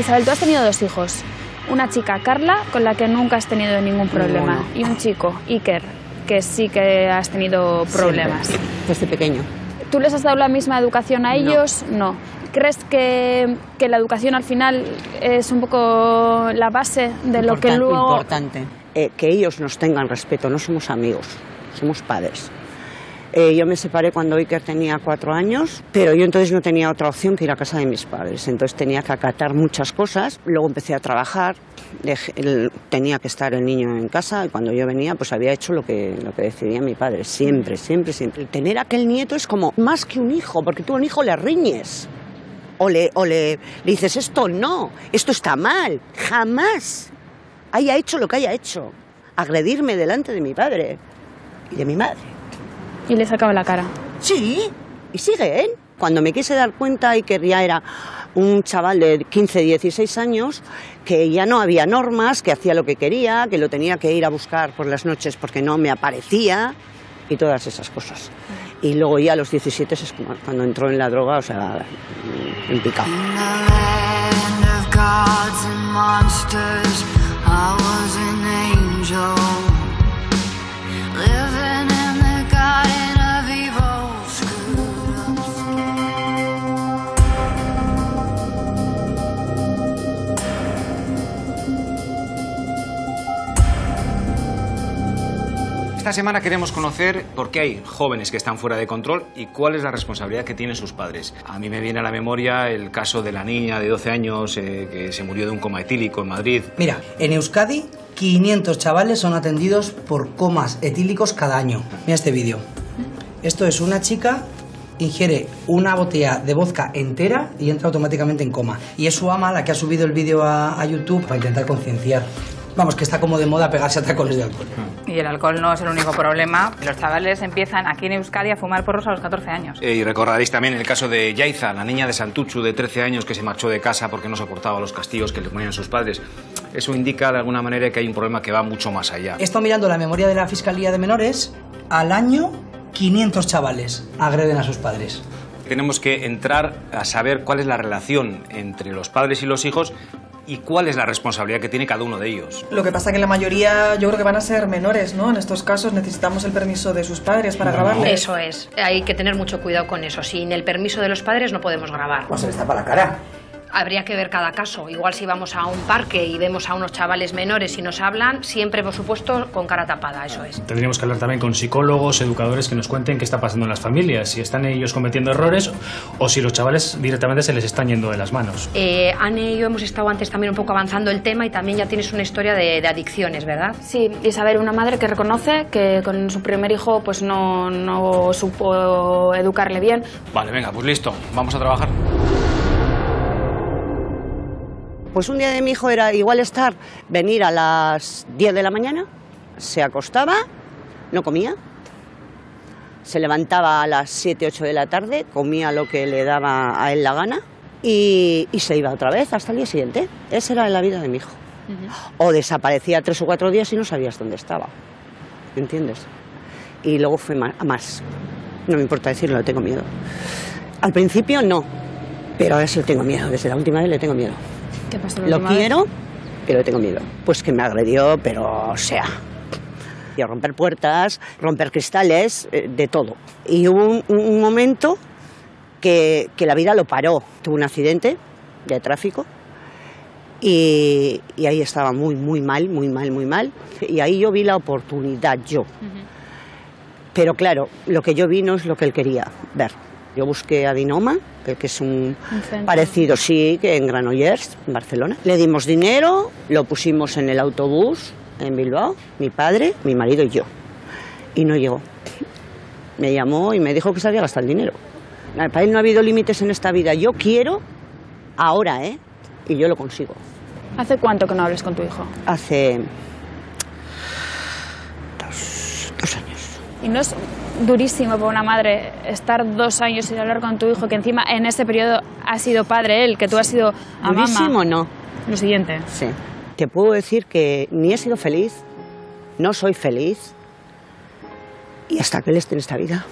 Isabel, tú has tenido 2 hijos. Una chica, Carla, con la que nunca has tenido ningún problema. No. Y un chico, Iker, que sí que has tenido problemas. Siempre, desde pequeño. ¿Tú les has dado la misma educación a ellos? No. ¿Crees que la educación al final es un poco la base de lo que luego...? Importante. Que ellos nos tengan respeto, no somos amigos, somos padres. Yo me separé cuando Iker tenía 4 años, pero yo entonces no tenía otra opción que ir a casa de mis padres. Entonces tenía que acatar muchas cosas. Luego empecé a trabajar, tenía que estar el niño en casa y cuando yo venía pues había hecho lo que decidía mi padre. Siempre, siempre, siempre. Tener aquel nieto es como más que un hijo, porque tú a un hijo le riñes. O le dices esto no, esto está mal. Jamás haya hecho lo que haya hecho. Agredirme delante de mi padre y de mi madre. Y le sacaba la cara. Sí, y sigue, ¿eh? Cuando me quise dar cuenta y que ya era un chaval de 15, 16 años, que ya no había normas, que hacía lo que quería, que lo tenía que ir a buscar por las noches porque no me aparecía y todas esas cosas. Y luego ya a los 17 es cuando entró en la droga, o sea, en picado. Esta semana queremos conocer por qué hay jóvenes que están fuera de control y cuál es la responsabilidad que tienen sus padres. A mí me viene a la memoria el caso de la niña de 12 años que se murió de un coma etílico en Madrid. Mira, en Euskadi 500 chavales son atendidos por comas etílicos cada año. Mira este vídeo. Esto es una chica, ingiere una botella de vodka entera y entra automáticamente en coma. Y es su ama la que ha subido el vídeo a YouTube para intentar concienciar. Vamos, que está como de moda pegarse a tacones de alcohol. Y el alcohol no es el único problema. Los chavales empiezan aquí en Euskadi a fumar porros a los 14 años. Y recordaréis también el caso de Yaiza, la niña de Santuchu de 13 años que se marchó de casa porque no soportaba los castigos que le ponían sus padres. Eso indica de alguna manera que hay un problema que va mucho más allá. He estado mirando la memoria de la Fiscalía de Menores. Al año, 500 chavales agreden a sus padres. Tenemos que entrar a saber cuál es la relación entre los padres y los hijos y cuál es la responsabilidad que tiene cada uno de ellos. Lo que pasa que la mayoría yo creo que van a ser menores, ¿no? En estos casos necesitamos el permiso de sus padres para grabarles. Eso es, hay que tener mucho cuidado con eso. Sin el permiso de los padres no podemos grabar. Pues se les tapa la cara. Habría que ver cada caso. Igual si vamos a un parque y vemos a unos chavales menores y nos hablan, siempre, por supuesto, con cara tapada, eso es. Tendríamos que hablar también con psicólogos, educadores que nos cuenten qué está pasando en las familias, si están ellos cometiendo errores o si los chavales directamente se les están yendo de las manos. Anne y yo hemos estado antes también un poco avanzando el tema y también ya tienes una historia de adicciones, ¿verdad? Sí, Isabel, una madre que reconoce que con su primer hijo pues no supo educarle bien. Vale, venga, pues listo, vamos a trabajar. Pues un día de mi hijo era igual venir a las 10 de la mañana, se acostaba, no comía, se levantaba a las 7, 8 de la tarde, comía lo que le daba a él la gana y se iba otra vez hasta el día siguiente. Esa era la vida de mi hijo. O desaparecía 3 o 4 días y no sabías dónde estaba, ¿entiendes? Y luego fue a más. No me importa decirlo, le tengo miedo. Al principio no, pero ahora sí le tengo miedo, desde la última vez le tengo miedo. ¿Qué pasó Lo quiero, pero tengo miedo. Pues que me agredió, pero o sea, y a romper puertas, romper cristales, de todo. Y hubo un momento que la vida lo paró. Tuvo un accidente de tráfico y ahí estaba muy mal, muy mal, muy mal. Y ahí yo vi la oportunidad, yo. Pero claro, lo que yo vi no es lo que él quería ver. Yo busqué a Dinoma, que es un parecido, sí, que en Granollers, en Barcelona. Le dimos dinero, lo pusimos en el autobús en Bilbao, mi padre, mi marido y yo. Y no llegó. Me llamó y me dijo que se había gastado el dinero. Para él no ha habido límites en esta vida. Yo quiero ahora, ¿eh? Y yo lo consigo. ¿Hace cuánto que no hablas con tu hijo? Hace dos años. ¿Y no es durísimo para una madre estar 2 años sin hablar con tu hijo, que encima en ese periodo ha sido padre él, que tú has sido a mamá? Durísimo, no. Lo siguiente. Sí. Te puedo decir que ni he sido feliz, no soy feliz, y hasta que él esté en esta vida.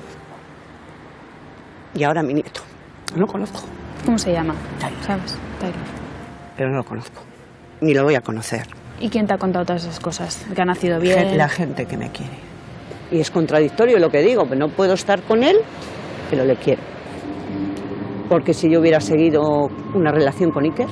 Y ahora mi nieto. No lo conozco. ¿Cómo se llama? Tyler. ¿Sabes? Tyler. pero no lo conozco, ni lo voy a conocer. ¿Y quién te ha contado todas esas cosas? ¿Que ha nacido bien? La gente que me quiere. Y es contradictorio lo que digo, pero no puedo estar con él, pero le quiero. Porque si yo hubiera seguido una relación con Iker,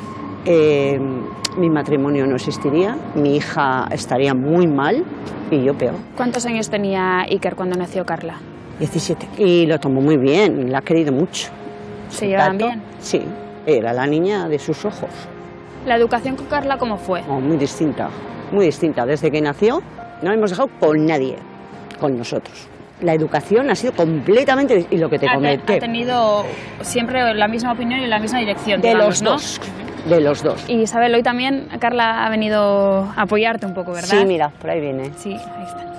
mi matrimonio no existiría, mi hija estaría muy mal y yo peor. ¿Cuántos años tenía Iker cuando nació Carla? 17. Y lo tomó muy bien, la ha querido mucho. ¿Se llevaban bien? Sí, era la niña de sus ojos. ¿La educación con Carla cómo fue? Oh, muy distinta, muy distinta. Desde que nació no hemos dejado con nadie, con nosotros. La educación ha sido completamente... Y lo que te comenté... Ha tenido siempre la misma opinión y la misma dirección, de digamos, los dos, ¿no? De los dos. Y Isabel, hoy también Carla ha venido a apoyarte un poco, ¿verdad? Sí, mira, por ahí viene. Sí, ahí está.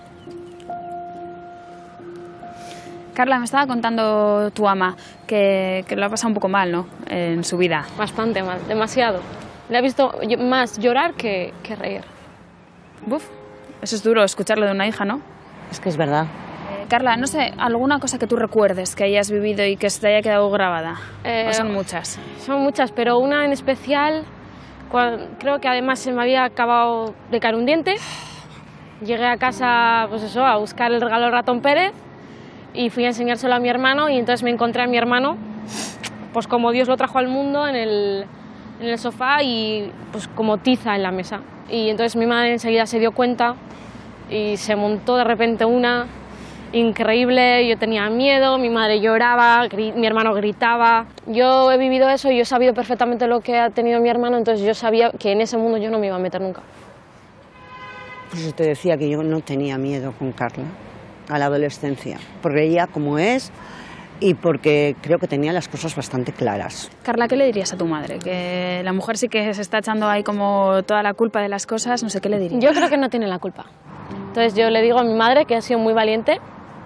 Carla, me estaba contando tu ama que lo ha pasado un poco mal, ¿no?, en su vida. Bastante mal, demasiado. Le he visto más llorar que reír. Buf, eso es duro escucharlo de una hija, ¿no? Es que es verdad. Carla, no sé, ¿alguna cosa que tú recuerdes que hayas vivido y que se te haya quedado grabada? ¿O son muchas? Son muchas, pero una en especial, creo que además se me había acabado de caer un diente. Llegué a casa, pues eso, a buscar el regalo de Ratón Pérez y fui a enseñárselo a mi hermano y entonces me encontré a mi hermano, pues como Dios lo trajo al mundo, en el sofá y pues como tiza en la mesa. Y entonces mi madre enseguida se dio cuenta y se montó de repente una increíble. Yo tenía miedo, mi madre lloraba, mi hermano gritaba. Yo he vivido eso y yo he sabido perfectamente lo que ha tenido mi hermano, entonces yo sabía que en ese mundo yo no me iba a meter nunca. Pues yo te decía que yo no tenía miedo con Carla a la adolescencia, porque ella como es y porque creo que tenía las cosas bastante claras. Carla, ¿qué le dirías a tu madre? Que la mujer sí que se está echando ahí como toda la culpa de las cosas, no sé, ¿qué le dirías? Yo creo que no tiene la culpa. Entonces yo le digo a mi madre que ha sido muy valiente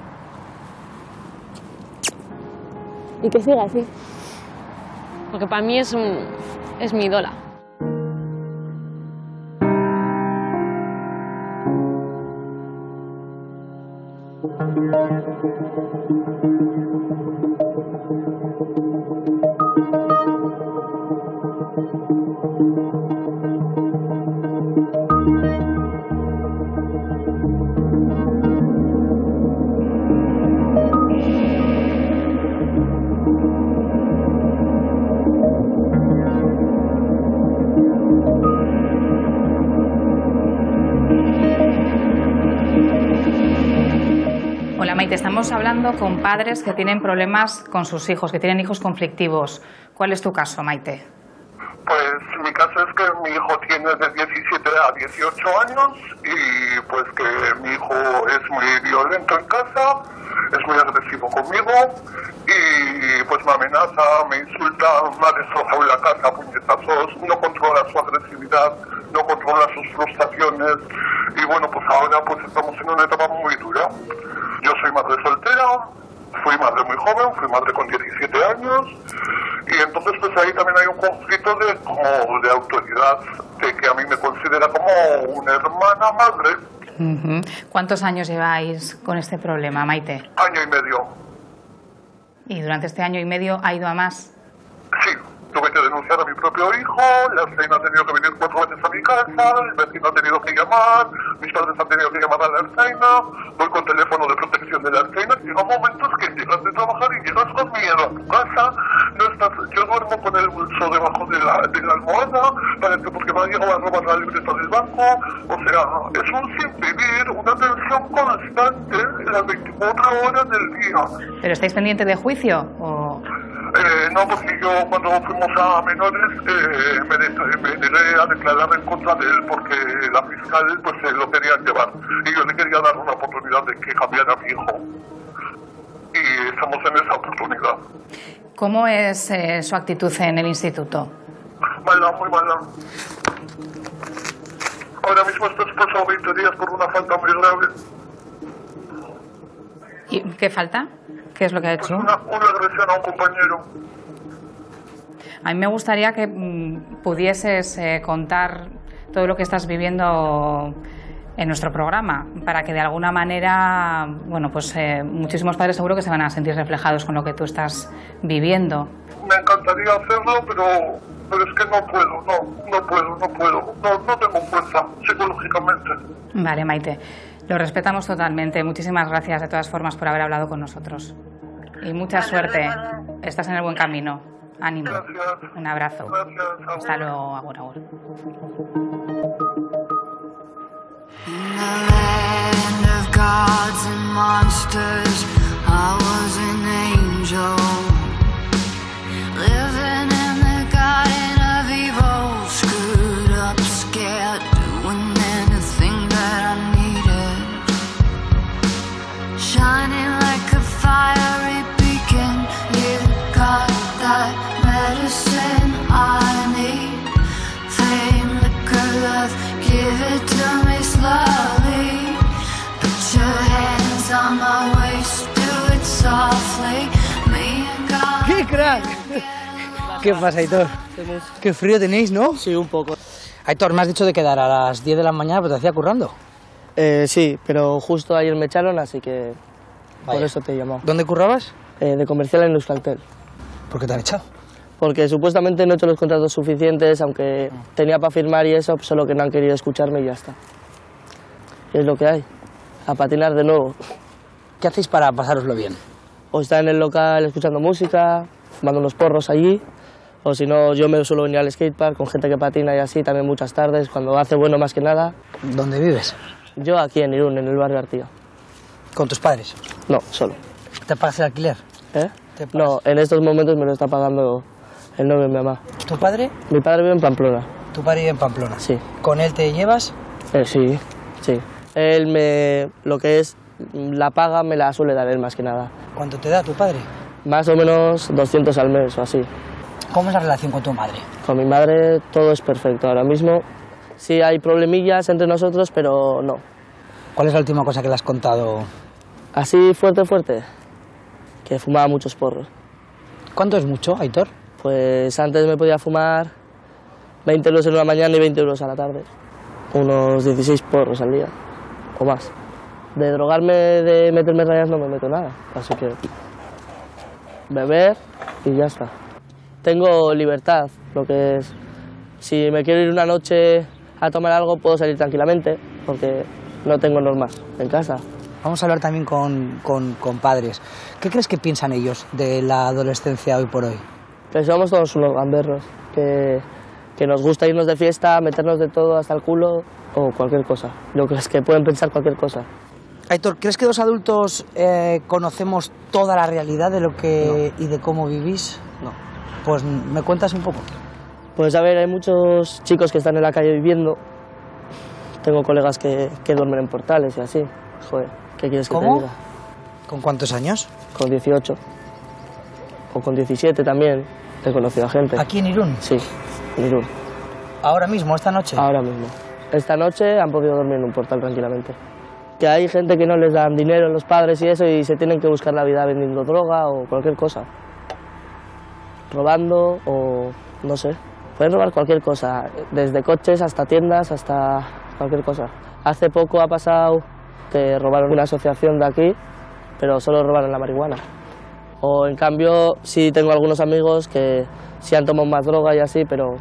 y que siga así, porque para mí es mi ídola. Hola Maite, estamos hablando con padres que tienen problemas con sus hijos, que tienen hijos conflictivos. ¿Cuál es tu caso, Maite? Pues mi caso es que mi hijo tiene de 17 a 18 años y pues que mi hijo es muy violento en casa, es muy agresivo conmigo y pues me amenaza, me insulta, me ha destrozado la casa a puñetazos, no controla su agresividad, no controla sus frustraciones y bueno, pues ahora pues estamos en una etapa muy dura. Yo soy madre soltera, fui madre muy joven, fui madre con 17 años y entonces pues ahí también hay un conflicto de autoridad, de que a mí me considera como una hermana madre. ¿Cuántos años lleváis con este problema, Maite? Año y medio. ¿Y durante este año y medio ha ido a más? Sí. Tuve que denunciar a mi propio hijo, la Ertzaina ha tenido que venir 4 veces a mi casa, el vecino ha tenido que llamar, mis padres han tenido que llamar a la Ertzaina, voy con teléfono de protección de la Ertzaina, llegan momentos que llegas de trabajar y llegas con miedo a tu casa, no estás, yo duermo con el bolso debajo de la almohada, porque me ha llegado a robar la libreta del banco, o sea, es un sinvivir, una tensión constante las 24 horas del día. ¿Pero estáis pendientes de juicio o...? No, porque yo cuando fuimos a menores me negué a declarar en contra de él porque la fiscal pues se lo quería llevar y yo le quería dar una oportunidad de que cambiara a mi hijo y estamos en esa oportunidad. ¿Cómo es su actitud en el instituto? Mala, muy mala. Ahora mismo estoy expuesto a 20 días por una falta muy grave. ¿Y qué falta? ¿Qué es lo que ha hecho? Pues una agresión a un compañero. A mí me gustaría que pudieses contar todo lo que estás viviendo en nuestro programa, para que de alguna manera, bueno, pues muchísimos padres seguro que se van a sentir reflejados con lo que tú estás viviendo. Me encantaría hacerlo, pero pero es que no puedo, no tengo fuerza psicológicamente. Vale, Maite, lo respetamos totalmente. Muchísimas gracias de todas formas por haber hablado con nosotros. Y mucha suerte. Estás en el buen camino. Ánimo. Gracias. Un abrazo. Gracias. Hasta luego, agur, agur. In the land of gods and monsters, I was an angel, living in the garden of evil, screwed up, scared, doing anything that I needed, shining like a fiery beacon. You got that medicine I need, flame, liquor, love, give it to me slowly. Put your hands on my waist, do it softly. Me and God. ¡Qué crack! ¿Qué pasa, Aitor? Qué frío tenéis, ¿no? Sí, un poco. Aitor, me has dicho de quedar a las 10 de la mañana, pero te hacía currando. Sí, pero justo ayer me echaron, así que Vaya. por eso te he llamado. ¿Dónde currabas? De comercial en Euskaltel. ¿Por qué te han echado? Porque supuestamente no he hecho los contratos suficientes, aunque tenía para firmar y eso, solo que no han querido escucharme y ya está. Y es lo que hay. A patinar de nuevo. ¿Qué hacéis para pasároslo bien? O estar en el local escuchando música, fumando unos porros allí, o si no, yo me suelo venir al skatepark con gente que patina y así, también muchas tardes, cuando hace bueno más que nada. ¿Dónde vives? Yo aquí en Irún, en el barrio Artiga. ¿Con tus padres? No, solo. ¿Te pagas el alquiler? No, en estos momentos me lo está pagando el novio de mi mamá. ¿Tu padre? Mi padre vive en Pamplona. ¿Tu padre vive en Pamplona? Sí. ¿Con él te llevas? Sí. Él lo que es la paga me la suele dar él más que nada. ¿Cuánto te da tu padre? Más o menos 200 al mes o así. ¿Cómo es la relación con tu madre? Con mi madre todo es perfecto. Ahora mismo sí hay problemillas entre nosotros, pero no. ¿Cuál es la última cosa que le has contado? Así fuerte. Que fumaba muchos porros. ¿Cuánto es mucho, Aitor? Pues antes me podía fumar 20 euros en la mañana y 20 euros a la tarde. Unos 16 porros al día, o más. De drogarme, de meterme rayas no me meto nada, así que beber y ya está. Tengo libertad, lo que es, si me quiero ir una noche a tomar algo puedo salir tranquilamente, porque no tengo normas en casa. Vamos a hablar también con padres. ¿Qué crees que piensan ellos de la adolescencia hoy por hoy? Pues somos todos unos gamberros, que nos gusta irnos de fiesta, meternos de todo hasta el culo o cualquier cosa. Yo creo que pueden pensar cualquier cosa. Aitor, ¿crees que los adultos conocemos toda la realidad de lo que y de cómo vivís? No. Pues me cuentas un poco. Pues a ver, hay muchos chicos que están en la calle viviendo. Tengo colegas que duermen en portales y así. Joder, ¿qué quieres que te diga? ¿Con cuántos años? Con 18. O con 17 también. He conocido a gente. ¿Aquí en Irún? Sí, en Irún. ¿Ahora mismo, esta noche? Ahora mismo. Esta noche han podido dormir en un portal tranquilamente. Que hay gente que no les dan dinero los padres y eso y se tienen que buscar la vida vendiendo droga o cualquier cosa. Robando o no sé. Pueden robar cualquier cosa, desde coches hasta tiendas hasta cualquier cosa. Hace poco ha pasado que robaron una asociación de aquí, pero solo robaron la marihuana. O en cambio sí tengo algunos amigos que sí han tomado más droga y así, pero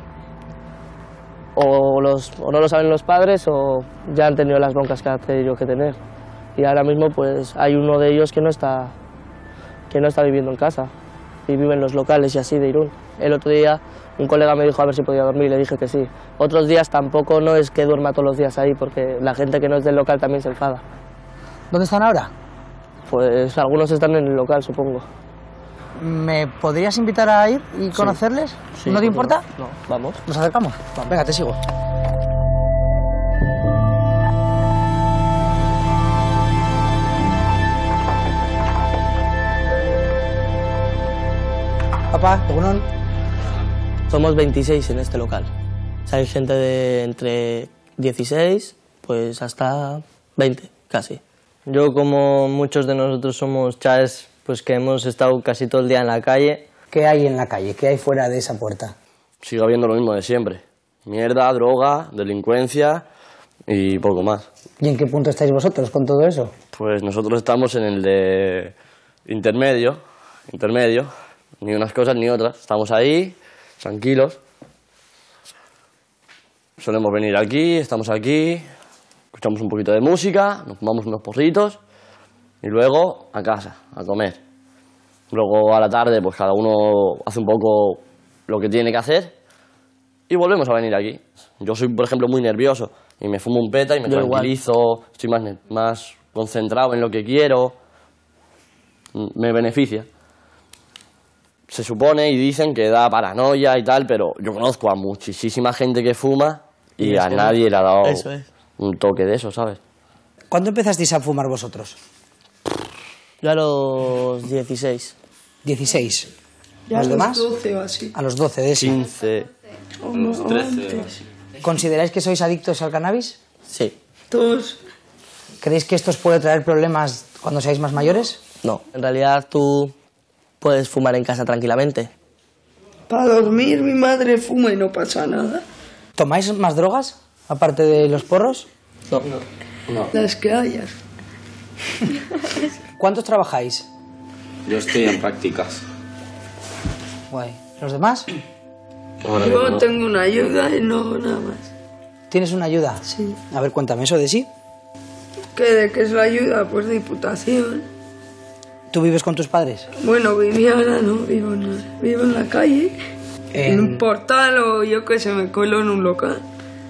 o no lo saben los padres o ya han tenido las broncas que han tenido que tener. Y ahora mismo pues hay uno de ellos que no está viviendo en casa y vive en los locales y así de Irún. El otro día un colega me dijo a ver si podía dormir y le dije que sí. Otros días tampoco no es que duerma todos los días ahí porque la gente que no es del local también se enfada. ¿Dónde están ahora? Pues algunos están en el local, supongo. ¿Me podrías invitar a ir y conocerles? Sí, ¿No te importa? No, vamos. ¿Nos acercamos? Vamos. Venga, te sigo. Papá, ¿Egunon? Somos 26 en este local. O sea, hay gente de entre 16 pues hasta 20, casi. Yo, como muchos de nosotros somos chavales pues que hemos estado casi todo el día en la calle. ¿Qué hay en la calle? ¿Qué hay fuera de esa puerta? Sigue habiendo lo mismo de siempre. Mierda, droga, delincuencia y poco más. ¿Y en qué punto estáis vosotros con todo eso? Pues nosotros estamos en el de intermedio, ni unas cosas ni otras. Estamos ahí, tranquilos, Solemos venir aquí, estamos aquí, escuchamos un poquito de música, nos fumamos unos porritos y luego a casa, a comer. Luego a la tarde pues cada uno hace un poco lo que tiene que hacer y volvemos a venir aquí. Yo soy, por ejemplo, muy nervioso y me fumo un peta y me tranquilizo, estoy más concentrado en lo que quiero, me beneficia. Se supone y dicen que da paranoia y tal, pero yo conozco a muchísima gente que fuma y a nadie le ha dado un toque de eso, ¿sabes? ¿Cuándo empezasteis a fumar vosotros? Yo a los 16. 16. Ya ¿Los demás? A los 12 o así. A los 12 de ese. 15. O los 13. ¿Consideráis que sois adictos al cannabis? Sí. Todos. ¿Creéis que esto os puede traer problemas cuando seáis más mayores? No, en realidad tú puedes fumar en casa tranquilamente. Para dormir mi madre fuma y no pasa nada. ¿Tomáis más drogas, aparte de los porros? No. Las que hayas. ¿Cuántos trabajáis? Yo estoy en prácticas. Guay. ¿Los demás? Yo tengo una ayuda y no hago nada más. ¿Tienes una ayuda? Sí. A ver, cuéntame eso de sí. ¿De qué es la ayuda? Pues Diputación. ¿Tú vives con tus padres? Bueno, vivía ahora no, vivo en la calle, en un portal o yo que se me cuelo en un local.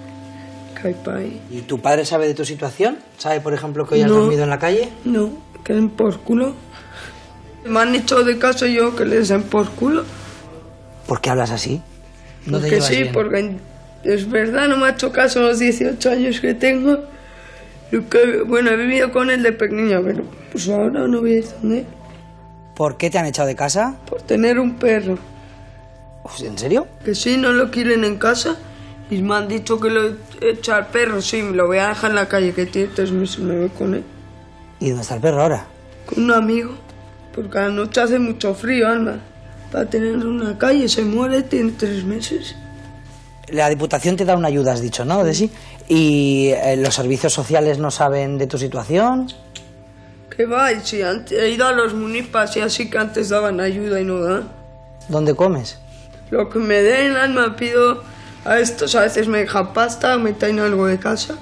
¿Y tu padre sabe de tu situación? ¿Sabe, por ejemplo, que hoy has dormido en la calle? No, que den por culo. Me han hecho de caso yo que les den por culo. ¿Por qué hablas así? ¿No te Porque llevas sí, bien? porque es verdad, no me ha hecho caso los 18 años que tengo. Bueno, he vivido con él de pequeña, pero pues ahora no voy a ir con él. ¿Por qué te han echado de casa? Por tener un perro. ¿En serio? Que sí, no lo quieren en casa. Y me han dicho que lo echa al perro, sí, me lo voy a dejar en la calle, que tiene 3 meses, me voy con él. ¿Y dónde está el perro ahora? Con un amigo. Porque a la noche hace mucho frío, Alma. Para tenerlo en la calle, se muere, tiene 3 meses. La Diputación te da una ayuda, has dicho, ¿no? De sí. ¿Y los servicios sociales no saben de tu situación? ¿Qué va? Y si he ido a los munipas y así que antes daban ayuda y no dan. ¿Dónde comes? Lo que me den, Alma, pido a estos, a veces me dejan pasta, me traen algo de casa.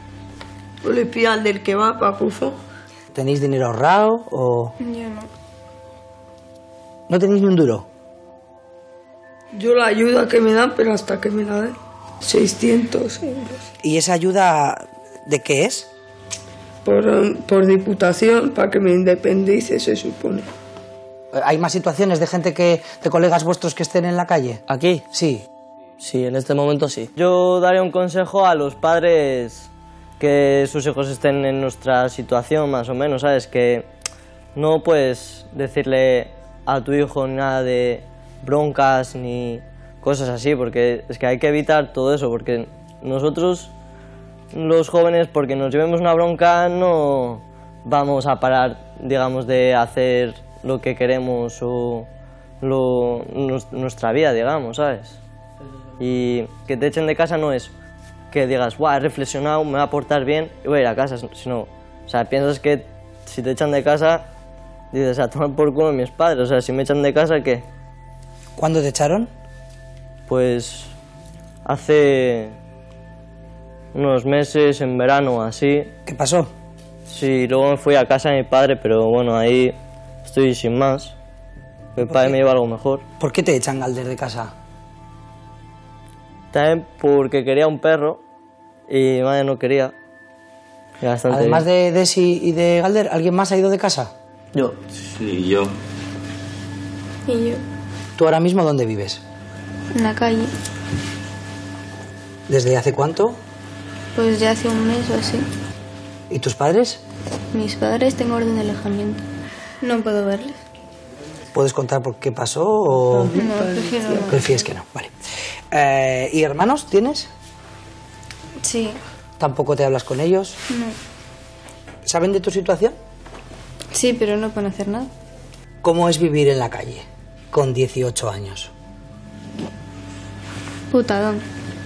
O le pido al del que va para pufo. ¿Tenéis dinero ahorrado o...? Yo no. ¿No tenéis ni un duro? Yo la ayuda que me dan, pero hasta que me la den. 600 euros. ¿Y esa ayuda de qué es? Por Diputación, para que me independice, se supone. ¿Hay más situaciones de gente de colegas vuestros que estén en la calle? ¿Aquí? Sí. Sí, en este momento sí. Yo daría un consejo a los padres que sus hijos estén en nuestra situación, más o menos, ¿sabes? Que no puedes decirle a tu hijo nada de broncas ni cosas así, porque es que hay que evitar todo eso, porque nosotros, los jóvenes, porque nos llevemos una bronca, no vamos a parar, digamos, de hacer lo que queremos o nuestra vida, digamos, ¿sabes? Y que te echen de casa no es que digas, guau, he reflexionado, me va a portar bien y voy a ir a casa, sino, o sea, piensas que si te echan de casa, dices, a tomar por culo mis padres, o sea, si me echan de casa, ¿qué? ¿Cuándo te echaron? Pues hace unos meses, en verano, así. ¿Qué pasó? Sí, luego me fui a casa de mi padre, pero bueno, ahí estoy sin más. Mi padre me lleva algo mejor. ¿Por qué te echan, Galder, de casa? También porque quería un perro y mi madre no quería. Además de Desi y de Galder, ¿alguien más ha ido de casa? Yo. Sí, yo. Y yo, ¿Tú ahora mismo dónde vives? en la calle. ¿Desde hace cuánto? Pues ya hace un mes o así. ¿Y tus padres? Mis padres tengo orden de alejamiento. No puedo verles. ¿Puedes contar por qué pasó o...? No, prefiero no. Prefieres que no, vale. ¿Y hermanos tienes? Sí. ¿Tampoco te hablas con ellos? No. ¿Saben de tu situación? Sí, pero no pueden hacer nada. ¿Cómo es vivir en la calle con 18 años? Putadón.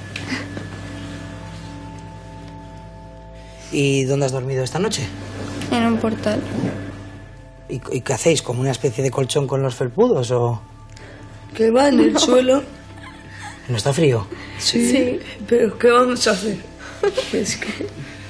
¿Y dónde has dormido esta noche? En un portal. ¿Y qué hacéis? ¿Como una especie de colchón con los felpudos o...? Que va en el suelo. ¿No está frío? Sí, pero ¿qué vamos a hacer? Es que...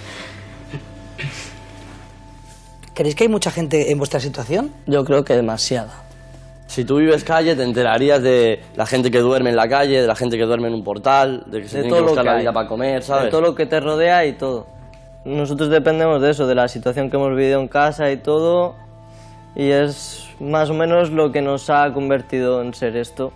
¿Creéis que hay mucha gente en vuestra situación? Yo creo que demasiada. Si tú vives calle, te enterarías de la gente que duerme en la calle, de la gente que duerme en un portal, de que se tiene que buscar la vida para comer, ¿sabes? De todo lo que te rodea y todo. Nosotros dependemos de eso, de la situación que hemos vivido en casa y todo, y es más o menos lo que nos ha convertido en ser esto.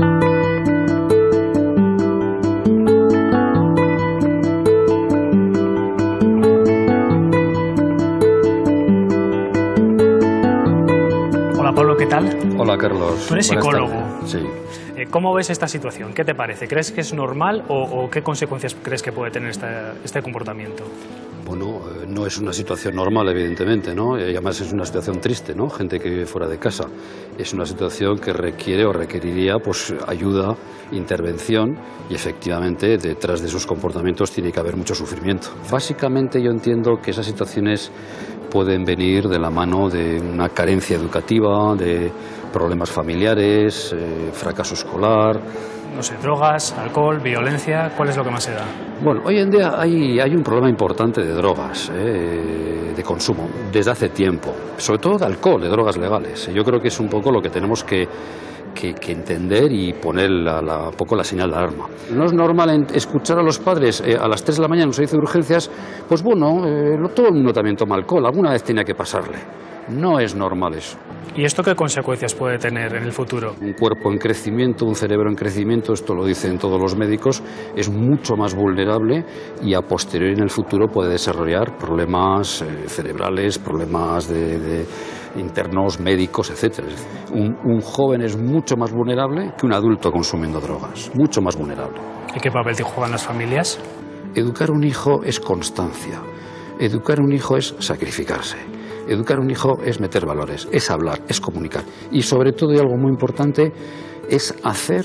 Hola Pablo, ¿qué tal? Hola Carlos. Tú eres psicólogo. Sí. ¿Cómo ves esta situación? ¿Qué te parece? ¿Crees que es normal o qué consecuencias crees que puede tener este comportamiento? Bueno, no es una situación normal, evidentemente, ¿no? Y además es una situación triste, ¿no? Gente que vive fuera de casa. Es una situación que requiere o requeriría pues, ayuda, intervención y efectivamente detrás de esos comportamientos tiene que haber mucho sufrimiento. Básicamente yo entiendo que esas situaciones pueden venir de la mano de una carencia educativa, de problemas familiares, fracaso escolar. No sé, drogas, alcohol, violencia, ¿cuál es lo que más se da? Bueno, hoy en día hay un problema importante de drogas, de consumo, desde hace tiempo, sobre todo de alcohol, de drogas legales. Yo creo que es un poco lo que tenemos que entender y poner un poco la señal de alarma. No es normal escuchar a los padres a las 3 de la mañana en un servicio de urgencias, pues bueno, todo el mundo también toma alcohol, alguna vez tenía que pasarle. No es normal eso. ¿Y esto qué consecuencias puede tener en el futuro? Un cuerpo en crecimiento, un cerebro en crecimiento, esto lo dicen todos los médicos, es mucho más vulnerable y a posteriori en el futuro puede desarrollar problemas cerebrales, problemas de internos, médicos, etc. Un joven es mucho más vulnerable que un adulto consumiendo drogas, mucho más vulnerable. ¿Y qué papel juegan las familias? Educar un hijo es constancia, educar un hijo es sacrificarse. Educar a un hijo es meter valores, es hablar, es comunicar. Y sobre todo, y algo muy importante, es hacer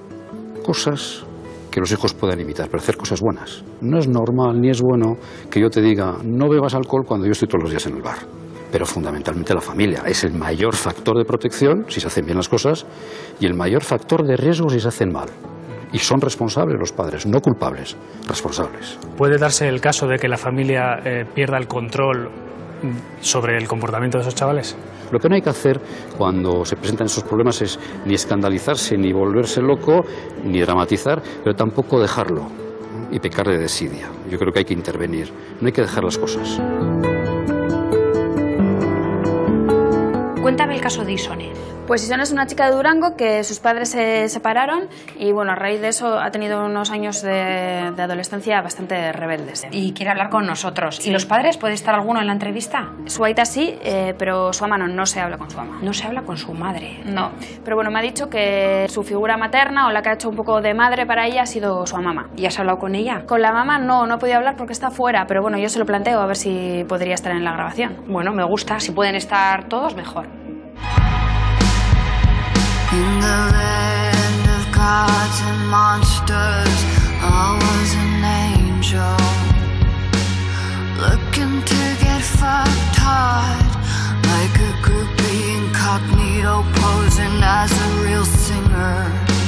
cosas que los hijos puedan imitar, pero hacer cosas buenas. No es normal ni es bueno que yo te diga, no bebas alcohol cuando yo estoy todos los días en el bar. Pero fundamentalmente la familia es el mayor factor de protección si se hacen bien las cosas y el mayor factor de riesgo si se hacen mal. Y son responsables los padres, no culpables, responsables. ¿Puede darse el caso de que la familia pierda el control sobre el comportamiento de esos chavales? Lo que no hay que hacer cuando se presentan esos problemas es ni escandalizarse, ni volverse loco, ni dramatizar, pero tampoco dejarlo y pecar de desidia. Yo creo que hay que intervenir, no hay que dejar las cosas. Cuéntame el caso de Isone. Pues Isone es una chica de Durango que sus padres se separaron y bueno, a raíz de eso ha tenido unos años de adolescencia bastante rebeldes. Y quiere hablar con nosotros. Sí. ¿Y los padres? ¿Puede estar alguno en la entrevista? Su aita sí, pero su ama no se habla con su ama. No se habla con su madre. No, pero bueno, me ha dicho que su figura materna o la que ha hecho un poco de madre para ella ha sido su mamá. ¿Y has hablado con ella? Con la mamá no he podido hablar porque está fuera, pero bueno, yo se lo planteo a ver si podría estar en la grabación. Bueno, me gusta, si pueden estar todos, mejor. In the land of gods and monsters, I was an angel, looking to get fucked hard, like a groupie incognito posing as a real singer.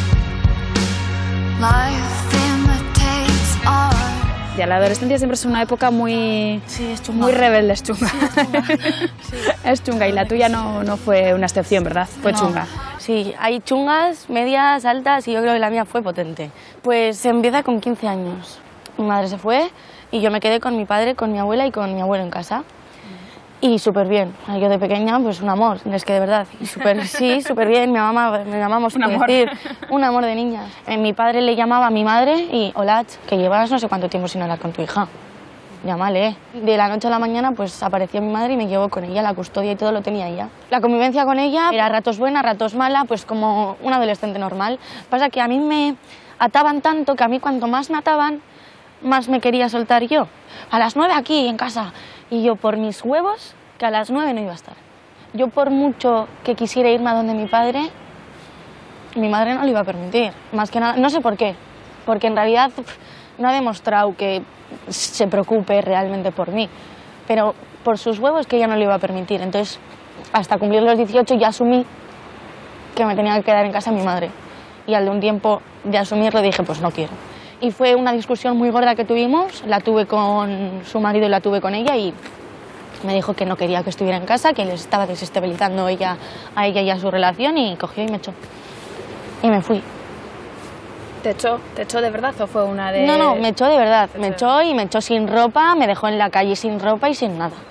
Life imitates art. Ya, la adolescencia siempre es una época muy rebelde, es chunga. Sí. Es chunga y la tuya no fue una excepción, ¿verdad? Fue chunga. Sí, hay chungas, medias, altas y yo creo que la mía fue potente. Pues se empieza con 15 años. Mi madre se fue y yo me quedé con mi padre, con mi abuela y con mi abuelo en casa. Y súper bien. Yo de pequeña, pues un amor, es que de verdad. Y súper bien. Me llamamos, un amor. decir, un amor de niñas. Mi padre le llamaba a mi madre y, hola, que llevas no sé cuánto tiempo sin hablar con tu hija. Llámale. De la noche a la mañana, pues apareció mi madre y me llevó con ella, la custodia y todo lo tenía ella. La convivencia con ella era ratos buena, ratos mala, pues como un adolescente normal. Pasa que a mí me ataban tanto que a mí cuanto más me ataban, más me quería soltar yo. A las 9 aquí, en casa. Y yo, por mis huevos, que a las 9 no iba a estar. Yo, por mucho que quisiera irme a donde mi padre, mi madre no lo iba a permitir. Más que nada, no sé por qué. Porque en realidad no ha demostrado que se preocupe realmente por mí. Pero por sus huevos que ella no lo iba a permitir. Entonces, hasta cumplir los 18 ya asumí que me tenía que quedar en casa mi madre. Y al de un tiempo de asumirlo, dije, pues no quiero. Y fue una discusión muy gorda que tuvimos, la tuve con su marido y la tuve con ella, y me dijo que no quería que estuviera en casa, que les estaba desestabilizando a ella y a su relación, y cogió y me echó. Y me fui. ¿Te echó de verdad o fue una de...? No, me echó de verdad. Me echó y me echó sin ropa, me dejó en la calle sin ropa y sin nada.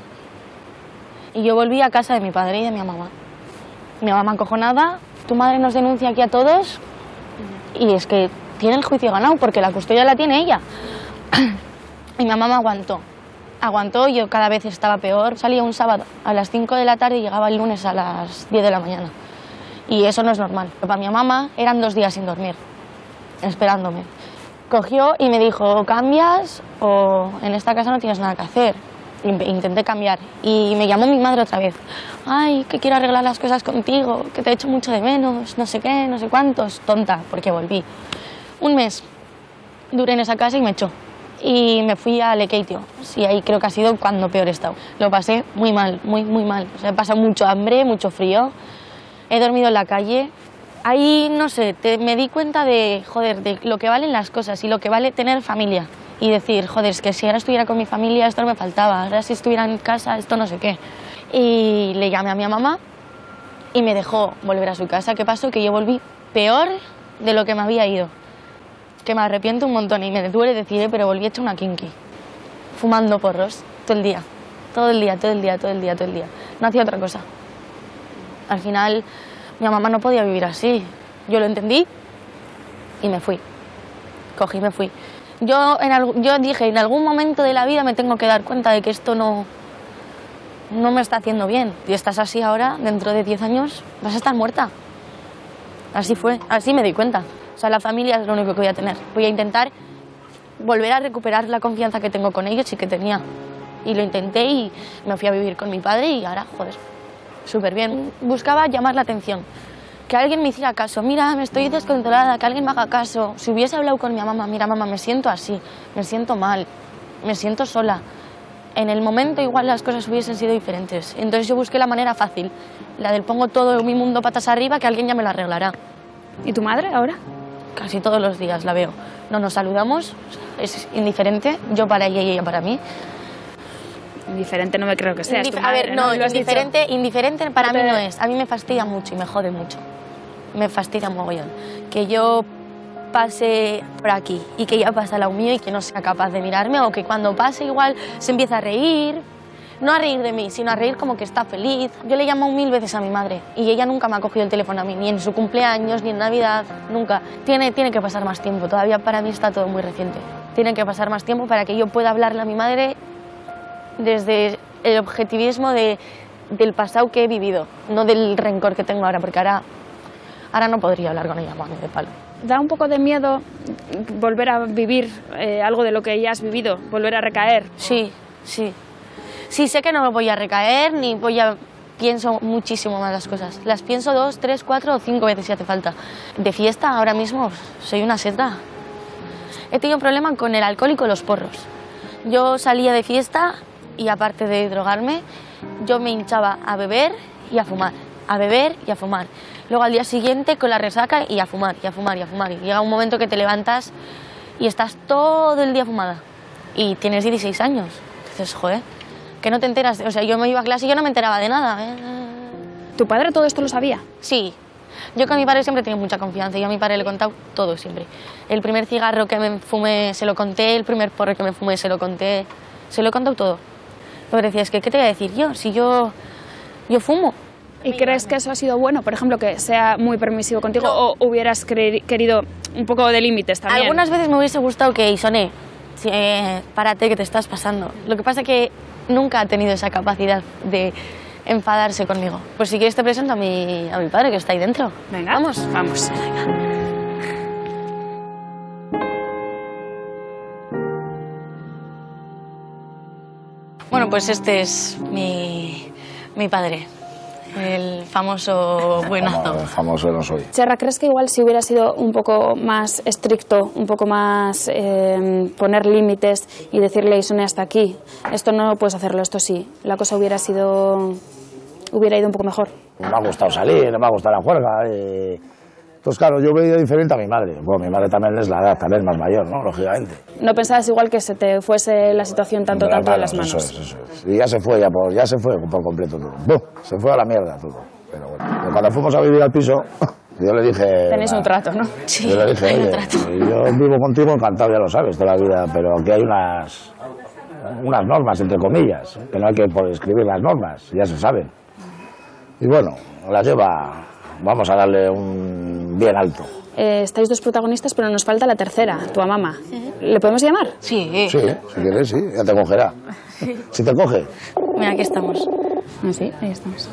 Y yo volví a casa de mi padre y de mi mamá. Mi mamá acojonada, tu madre nos denuncia aquí a todos, y es que tiene el juicio ganado porque la custodia la tiene ella. Y mi mamá me aguantó, yo cada vez estaba peor. Salía un sábado a las 5 de la tarde y llegaba el lunes a las 10 de la mañana. Y eso no es normal. Para mi mamá eran 2 días sin dormir, esperándome. Cogió y me dijo, o cambias o en esta casa no tienes nada que hacer. Intenté cambiar y me llamó mi madre otra vez. Ay, que quiero arreglar las cosas contigo, que te echo mucho de menos, no sé qué, no sé cuántos. Tonta, porque volví. Un mes duré en esa casa y me echó. Y me fui a Lekeitio. Sí, ahí creo que ha sido cuando peor he estado. Lo pasé muy mal, muy mal. O sea, he pasado mucho hambre, mucho frío. He dormido en la calle. Ahí, no sé, me di cuenta de, joder, de lo que valen las cosas y lo que vale tener familia. Y decir, joder, es que si ahora estuviera con mi familia esto no me faltaba. Ahora si estuviera en casa esto no sé qué. Y le llamé a mi mamá y me dejó volver a su casa. ¿Qué pasó? Que yo volví peor de lo que me había ido. Que me arrepiento un montón y me duele decir, pero volví hecha una kinky. Fumando porros todo el día. Todo el día. No hacía otra cosa. Al final, mi mamá no podía vivir así. Yo lo entendí y me fui. Cogí y me fui. Yo dije, en algún momento de la vida me tengo que dar cuenta de que esto no me está haciendo bien. Si estás así ahora, dentro de 10 años, vas a estar muerta. Así fue, así me di cuenta. O sea, la familia es lo único que voy a tener. Voy a intentar volver a recuperar la confianza que tengo con ellos y que tenía. Y lo intenté y me fui a vivir con mi padre y ahora, joder, súper bien. Buscaba llamar la atención, que alguien me hiciera caso. Mira, me estoy descontrolada, que alguien me haga caso. Si hubiese hablado con mi mamá, mira, mamá, me siento así, me siento mal, me siento sola. En el momento igual las cosas hubiesen sido diferentes. Entonces yo busqué la manera fácil, la del pongo todo mi mundo patas arriba, que alguien ya me lo arreglará. ¿Y tu madre ahora? Casi todos los días la veo. No nos saludamos, es indiferente, yo para ella y ella para mí. Indiferente no me creo que sea. A ver, no, indiferente para mí no es. A mí me fastidia mucho y me jode mucho. Me fastidia mogollón. Que yo pase por aquí y que ella pase al lado mío y que no sea capaz de mirarme, o que cuando pase igual se empieza a reír. No a reír de mí, sino a reír como que está feliz. Yo le llamo 1000 veces a mi madre y ella nunca me ha cogido el teléfono a mí, ni en su cumpleaños, ni en Navidad, nunca. Tiene que pasar más tiempo, todavía para mí está todo muy reciente. Tiene que pasar más tiempo para que yo pueda hablarle a mi madre desde el objetivismo del pasado que he vivido, no del rencor que tengo ahora, porque ahora no podría hablar con ella, de palo. ¿Da un poco de miedo volver a vivir algo de lo que ya has vivido, volver a recaer? Sí. Sí, sé que no me voy a recaer, ni pienso muchísimo más las cosas. Las pienso 2, 3, 4 o 5 veces si hace falta. De fiesta ahora mismo soy una seta. He tenido un problema con el alcohol y con los porros. Yo salía de fiesta y aparte de drogarme, yo me hinchaba a beber y a fumar. A beber y a fumar. Luego al día siguiente con la resaca y a fumar, y a fumar, y a fumar. Y llega un momento que te levantas y estás todo el día fumada. Y tienes 16 años. Dices, joder, que no te enteras. O sea, yo me iba a clase y yo no me enteraba de nada. ¿Tu padre todo esto lo sabía? Sí. Yo con mi padre siempre he tenido mucha confianza. Yo a mi padre le he contado todo siempre. El primer cigarro que me fumé se lo conté, el primer porro que me fumé se lo conté. Se lo he contado todo. Pero decía, es que, ¿qué te voy a decir yo? Si yo fumo. ¿Y crees que eso ha sido bueno? Por ejemplo, que sea muy permisivo contigo, no. ¿O hubieras querido un poco de límites también? Algunas veces me hubiese gustado que Isone, párate que te estás pasando. Lo que pasa es que nunca ha tenido esa capacidad de enfadarse conmigo. Pues si quieres te presento a mi padre, que está ahí dentro. Venga, vamos. Venga. Bueno, pues este es mi padre. El famoso buenazo. El famoso no soy. Serra, ¿crees que igual si hubiera sido un poco más estricto, un poco más poner límites y decirle a Isone hasta aquí, esto no puedes hacerlo, esto sí, la cosa hubiera ido un poco mejor? Me ha gustado salir, me ha gustado la juerga, Entonces, claro, yo veía diferente a mi madre. Bueno, mi madre también es la edad, también es más mayor, ¿no? Lógicamente. No pensabas igual que se te fuese la situación tanto de las manos. Eso es. Y ya se fue por completo todo. ¡Bum! Se fue a la mierda todo. Pero bueno, cuando fuimos a vivir al piso, yo le dije... Tenéis un trato, ¿no? Sí, yo le dije, oye, yo vivo contigo encantado, ya lo sabes, toda la vida, pero aquí hay unas normas, entre comillas, que no hay que escribir las normas, ya se saben. Y bueno, las lleva, vamos a darle un bien alto. Estáis dos protagonistas, pero nos falta la tercera, tu mamá. ¿Le podemos llamar? Sí. Sí, si quieres, sí, ya te cogerá. Si te coge. Mira, aquí estamos. Ah, sí, ahí estamos.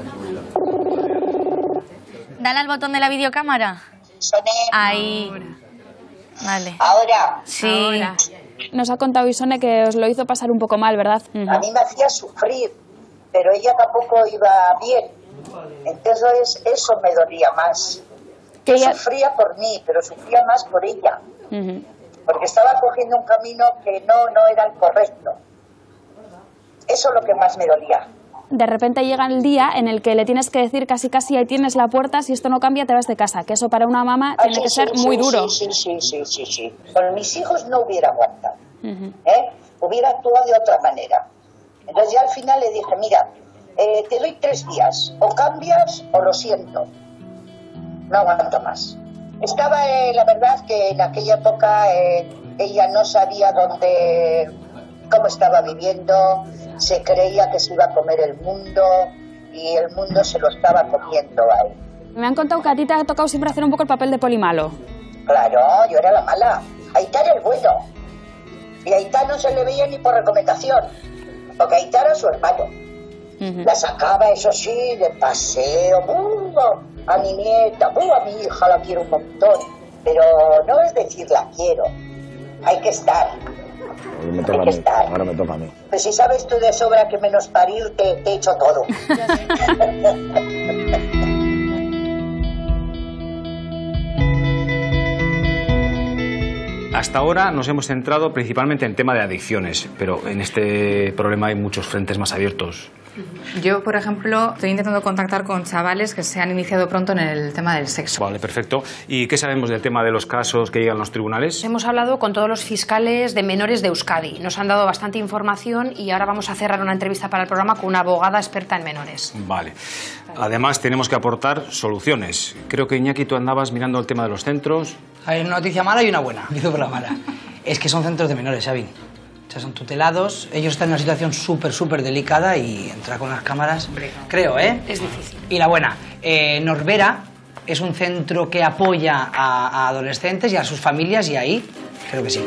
Dale al botón de la videocámara. Ahí. Vale. Ahora. Sí. Ahora. Nos ha contado Isone que os lo hizo pasar un poco mal, ¿verdad? A mí me hacía sufrir, pero ella tampoco iba bien. Entonces eso me dolía más. Que ella... Sufría por mí, pero sufría más por ella. Porque estaba cogiendo un camino que no era el correcto. Eso es lo que más me dolía. De repente llega el día en el que le tienes que decir casi ahí tienes la puerta, si esto no cambia te vas de casa, que eso para una mamá tiene que ser muy duro. Sí. Con mis hijos no hubiera aguantado. Hubiera actuado de otra manera. Entonces ya al final le dije, mira, te doy 3 días, o cambias o lo siento. No aguanto más. Estaba, la verdad, que en aquella época ella no sabía cómo estaba viviendo, se creía que se iba a comer el mundo y el mundo se lo estaba comiendo ahí. Me han contado que a ti te ha tocado siempre hacer un poco el papel de polimalo. Claro, yo era la mala. Aitá era el bueno. Y a Aitá no se le veía ni por recomendación, porque Aitá era su hermano. La sacaba, eso sí, de paseo, a mi nieta, a mi hija la quiero un montón. Pero no es decir la quiero, hay que estar. Ahora me toca a mí. Pues si sabes tú de sobra que menos parir te he hecho todo. Hasta ahora nos hemos centrado principalmente en el tema de adicciones, pero en este problema hay muchos frentes más abiertos. Yo, por ejemplo, estoy intentando contactar con chavales que se han iniciado pronto en el tema del sexo. Vale, perfecto. ¿Y qué sabemos del tema de los casos que llegan a los tribunales? Hemos hablado con todos los fiscales de menores de Euskadi. Nos han dado bastante información y ahora vamos a cerrar una entrevista para el programa con una abogada experta en menores. Vale. Además, tenemos que aportar soluciones. Creo que, Iñaki, tú andabas mirando el tema de los centros. Hay una noticia mala y una buena. Empiezo por la mala. Es que son centros de menores, Xavi. O sea, son tutelados, ellos están en una situación súper delicada y entrar con las cámaras, creo, Es difícil. Y la buena, Norbera es un centro que apoya a adolescentes y a sus familias y ahí creo que sí.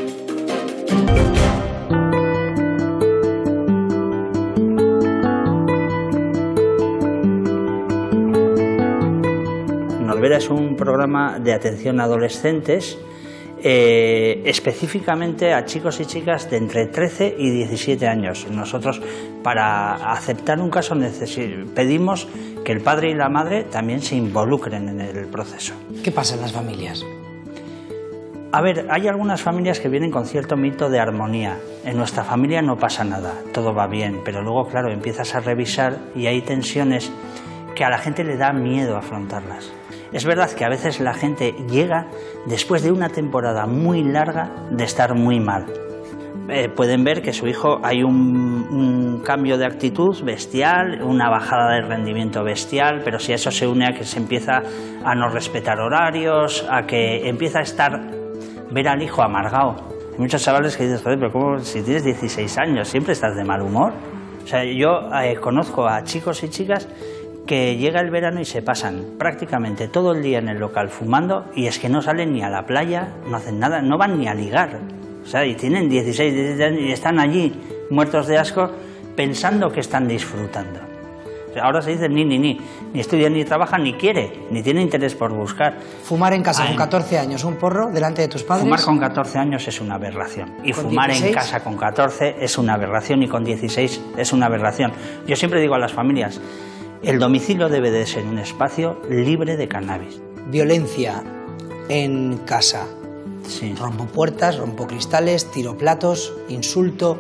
Norbera es un programa de atención a adolescentes específicamente a chicos y chicas de entre 13 y 17 años. Nosotros, para aceptar un caso, pedimos que el padre y la madre también se involucren en el proceso. ¿Qué pasa en las familias? A ver, hay algunas familias que vienen con cierto mito de armonía. En nuestra familia no pasa nada, todo va bien, pero luego, claro, empiezas a revisar y hay tensiones que a la gente le da miedo afrontarlas. Es verdad que a veces la gente llega después de una temporada muy larga de estar muy mal. Pueden ver que su hijo hay un cambio de actitud bestial, una bajada de rendimiento bestial, pero si a eso se une a que se empieza a no respetar horarios, a que empieza a ver al hijo amargado. Hay muchos chavales que dicen, joder, pero ¿cómo si tienes 16 años siempre estás de mal humor? O sea, yo conozco a chicos y chicas que llega el verano y se pasan prácticamente todo el día en el local fumando y es que no salen ni a la playa, no hacen nada, no van ni a ligar. O sea, y tienen 16, 17 años y están allí muertos de asco pensando que están disfrutando. O sea, ahora se dice ni estudia, ni trabaja, ni quiere, ni tiene interés por buscar. Fumar en casa con 14 años, un porro delante de tus padres. Fumar con 14 años es una aberración. Y fumar 16? En casa con 14 es una aberración y con 16 es una aberración. Yo siempre digo a las familias, el domicilio debe de ser un espacio libre de cannabis. Violencia en casa. Sí. Rompo puertas, rompo cristales, tiro platos, insulto.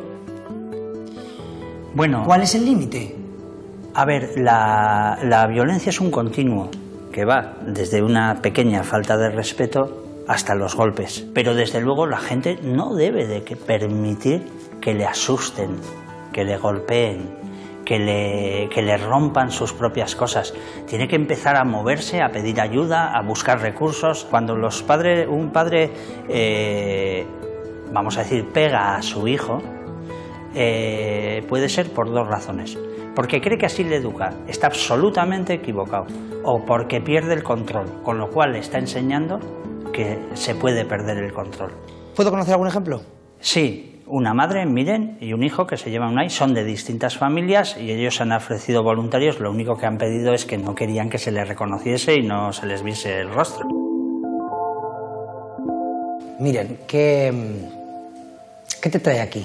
Bueno, ¿cuál es el límite? A ver, la violencia es un continuo. que va desde una pequeña falta de respeto hasta los golpes. Pero desde luego la gente no debe de permitir que le asusten, que le golpeen, que le rompan sus propias cosas. Tiene que empezar a moverse, a pedir ayuda, a buscar recursos. Cuando un padre, vamos a decir, pega a su hijo, puede ser por dos razones. Porque cree que así le educa, está absolutamente equivocado. O porque pierde el control, con lo cual le está enseñando que se puede perder el control. ¿Puedo conocer algún ejemplo? Sí, una madre, Miren, y un hijo que se llama Unai, son de distintas familias y ellos han ofrecido voluntarios. Lo único que han pedido es que no querían que se les reconociese y no se les viese el rostro. Miren, ¿qué te trae aquí?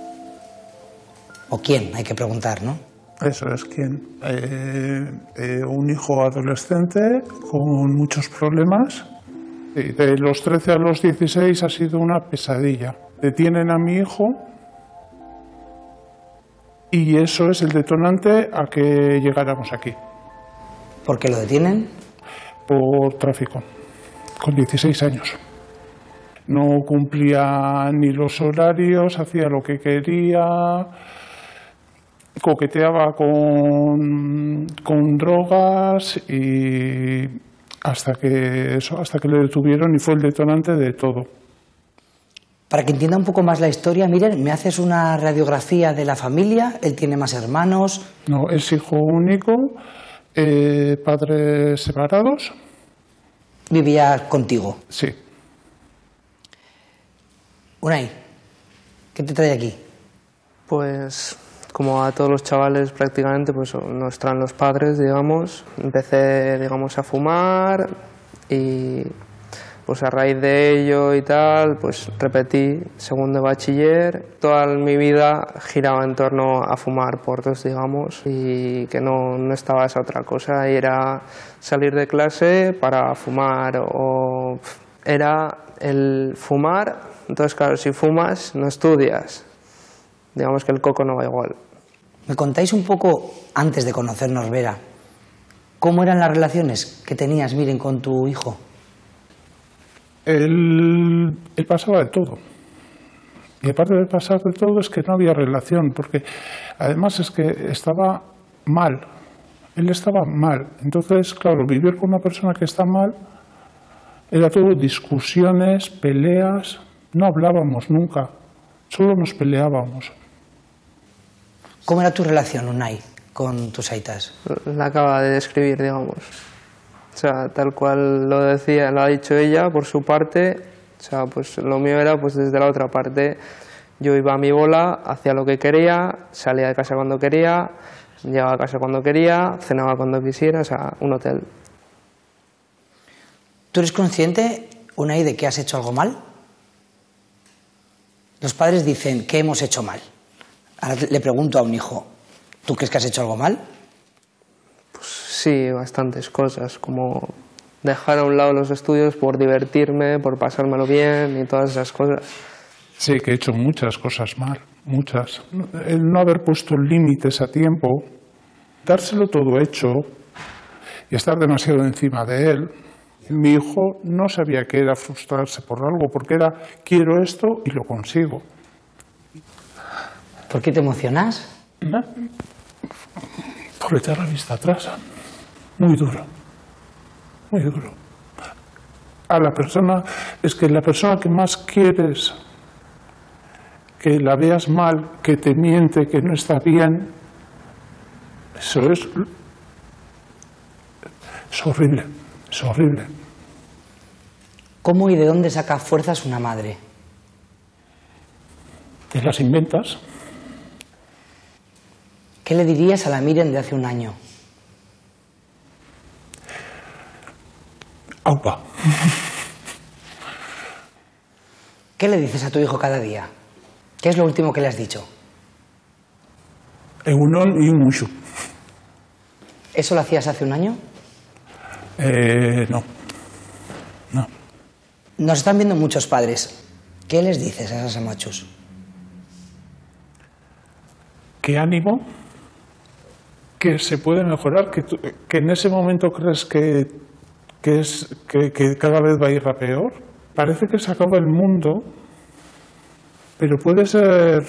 ¿O quién? Hay que preguntar, ¿no? Eso es, ¿quién? Un hijo adolescente con muchos problemas. De los 13 a los 16 ha sido una pesadilla. Detienen a mi hijo y eso es el detonante a que llegáramos aquí. ¿Por qué lo detienen? Por tráfico, con 16 años. No cumplía ni los horarios, hacía lo que quería, coqueteaba con drogas y hasta que le detuvieron y fue el detonante de todo. Para que entienda un poco más la historia, miren, ¿me haces una radiografía de la familia? ¿Él tiene más hermanos? No, es hijo único, padres separados. ¿Vivía contigo? Sí. Unai, ¿qué te trae aquí? Pues como a todos los chavales prácticamente, pues nos traen los padres, digamos. Empecé, digamos, a fumar y pues a raíz de ello y tal, pues repetí segundo de bachiller. Toda mi vida giraba en torno a fumar porros, digamos, y que no estaba esa otra cosa. Y era salir de clase para fumar o era el fumar. Entonces, claro, si fumas, no estudias. Digamos que el coco no va igual. ¿Me contáis un poco, antes de conocernos, Vera, cómo eran las relaciones que tenías, Miren, con tu hijo? Él pasaba de todo. Y aparte de pasar de todo es que no había relación, porque además es que estaba mal. Él estaba mal. Entonces, claro, vivir con una persona que está mal era todo discusiones, peleas. No hablábamos nunca, solo nos peleábamos. ¿Cómo era tu relación, Unai, con tus aitas? La acaba de describir, digamos. O sea, tal cual lo decía, lo ha dicho ella por su parte. O sea, pues lo mío era pues desde la otra parte. Yo iba a mi bola, hacía lo que quería, salía de casa cuando quería, llegaba a casa cuando quería, cenaba cuando quisiera, o sea, un hotel. ¿Tú eres consciente, Unai, de que has hecho algo mal? Los padres dicen, ¿qué hemos hecho mal? Ahora le pregunto a un hijo, ¿tú crees que has hecho algo mal? Pues sí, bastantes cosas, como dejar a un lado los estudios por divertirme, por pasármelo bien y todas esas cosas. Sí, que he hecho muchas cosas mal, muchas. El no haber puesto límites a tiempo, dárselo todo hecho y estar demasiado encima de él. Mi hijo no sabía qué era frustrarse por algo, porque era quiero esto y lo consigo. ¿Por qué te emocionas? ¿No? Por echar la vista atrás. Muy duro. Muy duro. A la persona, es que la persona que más quieres, que la veas mal, que te miente, que no está bien, eso es horrible. Es horrible. ¿Cómo y de dónde saca fuerzas una madre? ¿Te las inventas? ¿Qué le dirías a la Miren de hace un año? Aupa. ¿Qué le dices a tu hijo cada día? ¿Qué es lo último que le has dicho? Egunon y un mushu. ¿Eso lo hacías hace un año? No. Nos están viendo muchos padres. ¿Qué les dices a esos amachos? Que ánimo, que se puede mejorar, que en ese momento crees que que cada vez va a ir a peor. Parece que se acaba el mundo, pero puede ser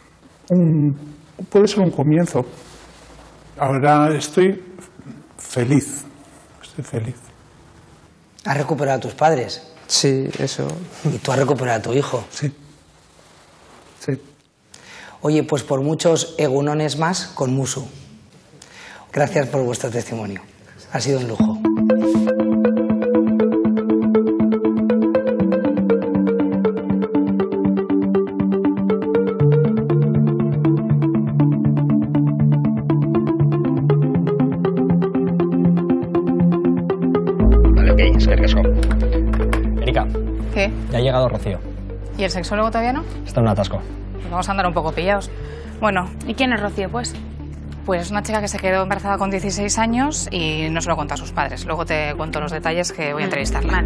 un comienzo. Ahora estoy feliz. ¿Has recuperado a tus padres? Sí, eso. ¿Y tú has recuperado a tu hijo? Sí. Oye, pues por muchos egunones más con Musu. Gracias por vuestro testimonio. Ha sido un lujo. Vale, ok, es que riesgo. Erika, ¿Qué? ya ha llegado Rocío. ¿Y el sexólogo todavía no? Está en un atasco. Pues vamos a andar un poco pillados. Bueno, ¿y quién es Rocío, pues? Pues una chica que se quedó embarazada con 16 años y no se lo contó a sus padres. Luego te cuento los detalles, que voy a entrevistarla.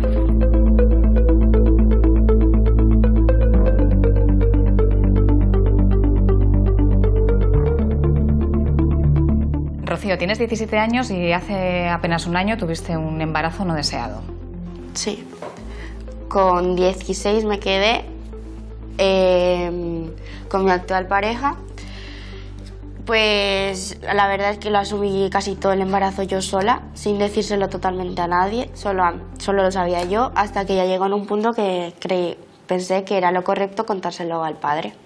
Rocío, tienes 17 años y hace apenas un año tuviste un embarazo no deseado. Sí. Con 16 me quedé con mi actual pareja. Pues la verdad es que lo asumí casi todo el embarazo yo sola, sin decírselo totalmente a nadie, solo lo sabía yo, hasta que ya llegó en un punto que pensé que era lo correcto contárselo al padre.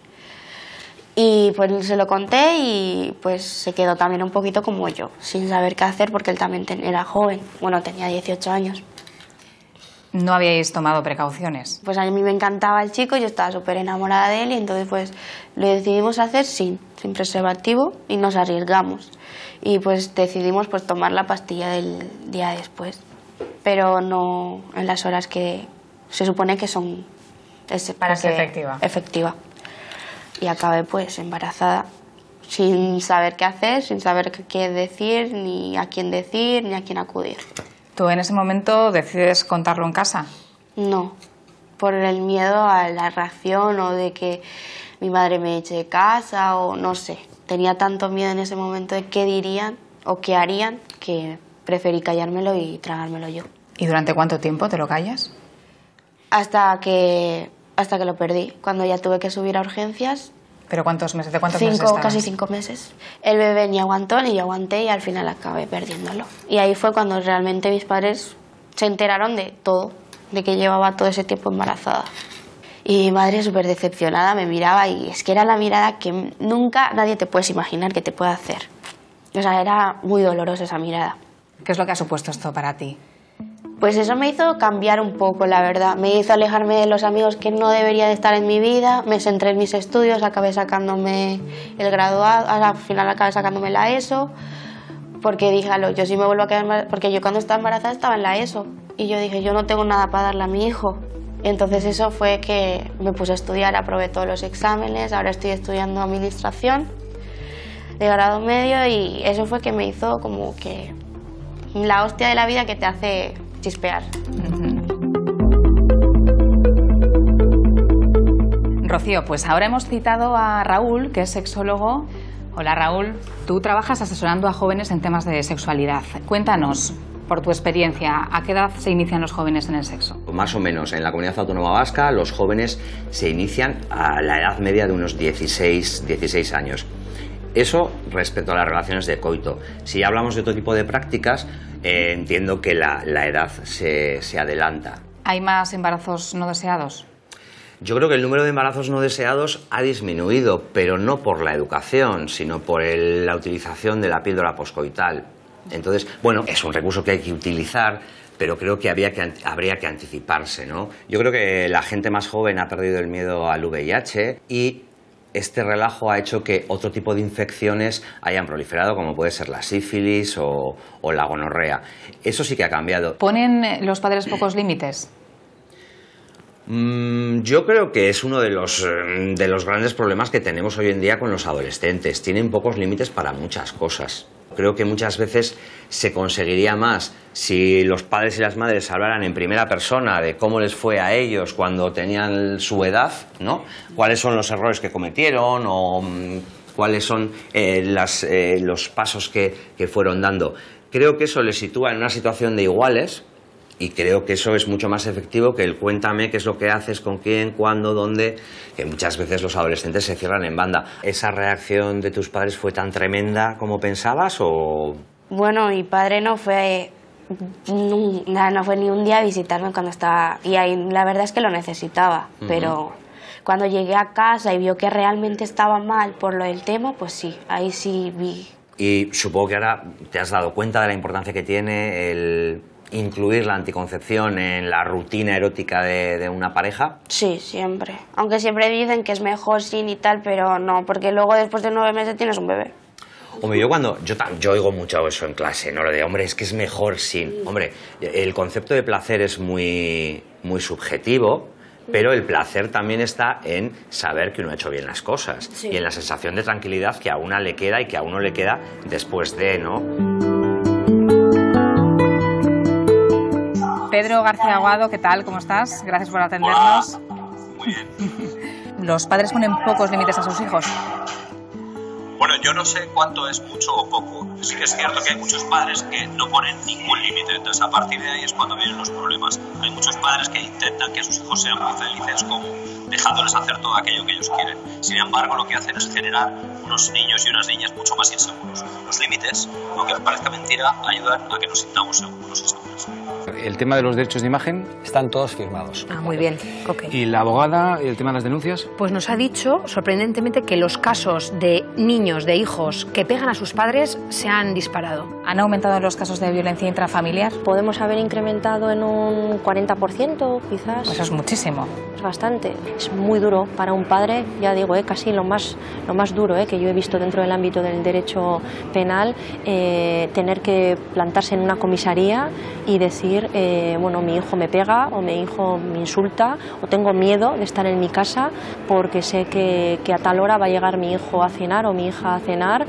Y pues se lo conté y pues se quedó también un poquito como yo, sin saber qué hacer porque él también era joven, bueno, tenía 18 años. ¿No habíais tomado precauciones? Pues a mí me encantaba el chico, yo estaba súper enamorada de él y entonces pues lo decidimos hacer sin preservativo y nos arriesgamos. Y pues decidimos pues tomar la pastilla del día después, pero no en las horas que se supone que son para Es que efectiva. Y acabé pues embarazada, sin saber qué hacer, sin saber qué decir, ni a quién decir, ni a quién acudir. ¿Tú en ese momento decides contarlo en casa? No, por el miedo a la reacción o de que mi madre me eche de casa o no sé. Tenía tanto miedo en ese momento de qué dirían o qué harían que preferí callármelo y tragármelo yo. ¿Y durante cuánto tiempo te lo callas? Hasta que lo perdí, cuando ya tuve que subir a urgencias. ¿Pero cuántos meses? ¿De cuántos meses estabas? Casi 5 meses. El bebé ni aguantó ni yo aguanté y al final acabé perdiéndolo. Y ahí fue cuando realmente mis padres se enteraron de todo, de que llevaba todo ese tiempo embarazada. Y mi madre, súper decepcionada, me miraba y es que era la mirada que nunca nadie te puedes imaginar que te puede hacer. O sea, era muy dolorosa esa mirada. ¿Qué es lo que ha supuesto esto para ti? Pues eso me hizo cambiar un poco, la verdad. Me hizo alejarme de los amigos que no debería de estar en mi vida. Me centré en mis estudios, acabé sacándome el graduado, al final acabé sacándome la ESO. Porque dije, yo sí me vuelvo a quedar, porque yo cuando estaba embarazada estaba en la ESO. Y yo dije, yo no tengo nada para darle a mi hijo. Y entonces eso fue que me puse a estudiar, aprobé todos los exámenes, ahora estoy estudiando administración de grado medio y eso fue que me hizo como que la hostia de la vida que te hace chispear. Rocío, pues ahora hemos citado a Raúl, que es sexólogo. Hola Raúl, tú trabajas asesorando a jóvenes en temas de sexualidad. Cuéntanos, por tu experiencia, ¿a qué edad se inician los jóvenes en el sexo? Más o menos, en la Comunidad Autónoma Vasca los jóvenes se inician a la edad media de unos 16 años. Eso respecto a las relaciones de coito. Si hablamos de otro tipo de prácticas, entiendo que la edad se adelanta. ¿Hay más embarazos no deseados? Yo creo que el número de embarazos no deseados ha disminuido, pero no por la educación, sino por la utilización de la píldora poscoital. Entonces, bueno, es un recurso que hay que utilizar, pero creo que habría que anticiparse, ¿no? Yo creo que la gente más joven ha perdido el miedo al VIH y este relajo ha hecho que otro tipo de infecciones hayan proliferado, como puede ser la sífilis o la gonorrea. Eso sí que ha cambiado. ¿Ponen los padres pocos límites? Yo creo que es uno de los grandes problemas que tenemos hoy en día con los adolescentes. Tienen pocos límites para muchas cosas. Creo que muchas veces se conseguiría más si los padres y las madres hablaran en primera persona de cómo les fue a ellos cuando tenían su edad, ¿no? Cuáles son los errores que cometieron o cuáles son los pasos que fueron dando. Creo que eso les sitúa en una situación de iguales Y creo que eso es mucho más efectivo que el cuéntame qué es lo que haces, con quién, cuándo, dónde, que muchas veces los adolescentes se cierran en banda. ¿Esa reacción de tus padres fue tan tremenda como pensabas o...? Bueno, mi padre no fue ni un día a visitarme cuando estaba... Y ahí la verdad es que lo necesitaba, pero cuando llegué a casa y vio que realmente estaba mal por lo del tema, pues sí, ahí sí vi. Y supongo que ahora te has dado cuenta de la importancia que tiene el incluir la anticoncepción en la rutina erótica de una pareja. Sí, siempre. Aunque siempre dicen que es mejor sin y tal, pero no, porque luego después de 9 meses tienes un bebé. Hombre, yo oigo mucho eso en clase, ¿no? Lo de, hombre, es que es mejor sin... Hombre, el concepto de placer es muy subjetivo, pero el placer también está en saber que uno ha hecho bien las cosas y en la sensación de tranquilidad que a una le queda y que a uno le queda después de, ¿no? Pedro García Aguado, ¿qué tal? ¿Cómo estás? Gracias por atendernos. Hola. Muy bien. ¿Los padres ponen pocos límites a sus hijos? Bueno, yo no sé cuánto es mucho o poco. Sí que es cierto que hay muchos padres que no ponen ningún límite, entonces a partir de ahí es cuando vienen los problemas. Hay muchos padres que intentan que sus hijos sean muy felices, como dejándoles hacer todo aquello que ellos quieren. Sin embargo, lo que hacen es generar unos niños y unas niñas mucho más inseguros. Los límites, aunque parezca mentira, ayudan a que nos sintamos seguros y seguras. El tema de los derechos de imagen. Están todos firmados. Ah, muy bien. Ok. ¿Y la abogada, el tema de las denuncias? Pues nos ha dicho, sorprendentemente, que los casos de niños, de hijos que pegan a sus padres se han disparado. ¿Han aumentado los casos de violencia intrafamiliar? Podemos haber incrementado en un 40%, quizás. Eso es muchísimo. Es bastante. Es muy duro para un padre, ya digo, casi lo más duro que yo he visto dentro del ámbito del derecho penal, tener que plantarse en una comisaría y decir, bueno, mi hijo me pega o mi hijo me insulta o tengo miedo de estar en mi casa porque sé que a tal hora va a llegar mi hijo a cenar o mi hija a cenar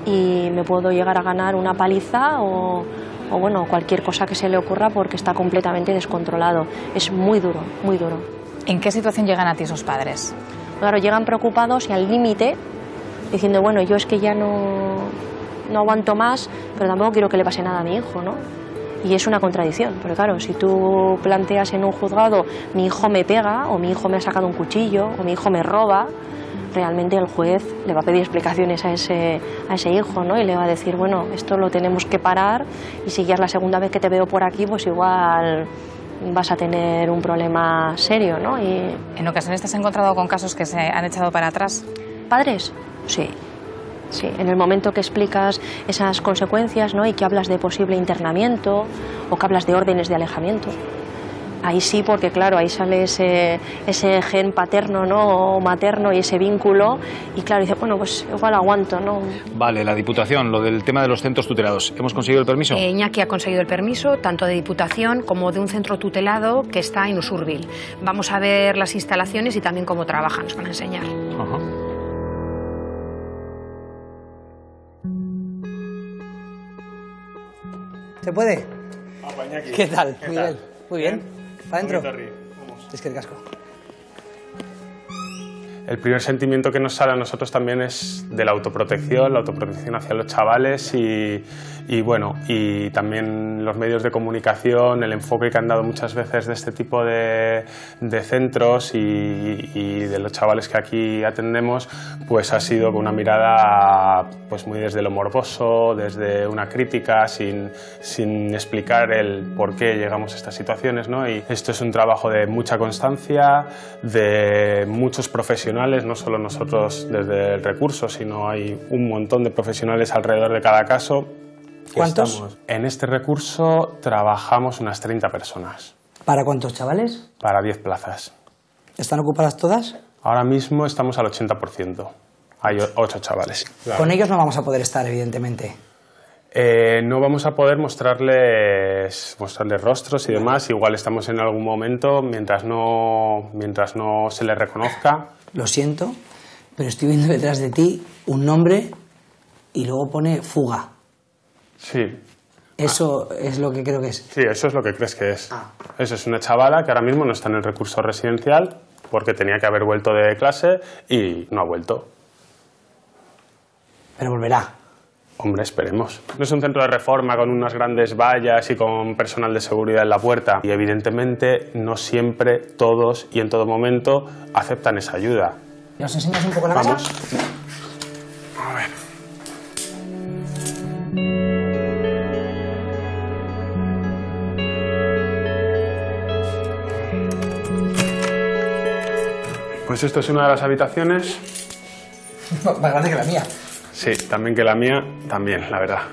y me puedo llegar a ganar una paliza o bueno, cualquier cosa que se le ocurra porque está completamente descontrolado. Es muy duro, muy duro. ¿En qué situación llegan a ti esos padres? Claro, llegan preocupados y al límite, diciendo, bueno, yo es que ya no aguanto más, pero tampoco quiero que le pase nada a mi hijo, ¿no? Y es una contradicción, pero claro, si tú planteas en un juzgado, mi hijo me pega, o mi hijo me ha sacado un cuchillo, o mi hijo me roba, realmente el juez le va a pedir explicaciones a ese hijo, ¿no? Y le va a decir, bueno, esto lo tenemos que parar, y si ya es la segunda vez que te veo por aquí, pues igual vas a tener un problema serio, ¿no? Y ¿en ocasiones te has encontrado con casos que se han echado para atrás? ¿Padres? Sí. Sí, en el momento que explicas esas consecuencias, ¿no? Y que hablas de posible internamiento o que hablas de órdenes de alejamiento. Ahí sí, porque claro, ahí sale ese gen paterno, ¿no? O materno y ese vínculo. Y claro, dice, bueno, pues igual aguanto, ¿no? Vale, la Diputación, lo del tema de los centros tutelados. ¿Hemos conseguido el permiso? Iñaki ha conseguido el permiso, tanto de Diputación como de un centro tutelado que está en Usurbil. Vamos a ver las instalaciones y también cómo trabajan, nos van a enseñar. Ajá. ¿Se puede? ¿Qué tal, ¿Qué Miguel? tal? Muy bien. ¿Para adentro? Vamos. Es que el casco. El primer sentimiento que nos sale a nosotros también es de la autoprotección hacia los chavales y bueno, y también los medios de comunicación, el enfoque que han dado muchas veces de este tipo de centros y de los chavales que aquí atendemos, pues ha sido con una mirada pues muy desde lo morboso, desde una crítica, sin explicar el por qué llegamos a estas situaciones, ¿no? Y esto es un trabajo de mucha constancia, de muchos profesionales, no solo nosotros desde el recurso, sino hay un montón de profesionales alrededor de cada caso. ¿Cuántos? En este recurso trabajamos unas 30 personas. ¿Para cuántos chavales? Para 10 plazas. ¿Están ocupadas todas? Ahora mismo estamos al 80%. Hay 8 chavales. Claro. Con ellos no vamos a poder estar, evidentemente. No vamos a poder mostrarles rostros y demás. Igual estamos en algún momento, mientras no se les reconozca. Lo siento, pero estoy viendo detrás de ti un nombre y luego pone fuga. Sí. Eso es lo que creo que es. Sí, eso es lo que crees que es. Eso es una chavala que ahora mismo no está en el recurso residencial porque tenía que haber vuelto de clase y no ha vuelto. Pero volverá. Hombre, esperemos. No es un centro de reforma con unas grandes vallas y con personal de seguridad en la puerta. Y evidentemente no siempre todos y en todo momento aceptan esa ayuda. ¿Nos enseñas un poco la casa? Vamos. A ver. Pues esto es una de las habitaciones. Más grande que la mía. Sí, también que la mía, también, la verdad.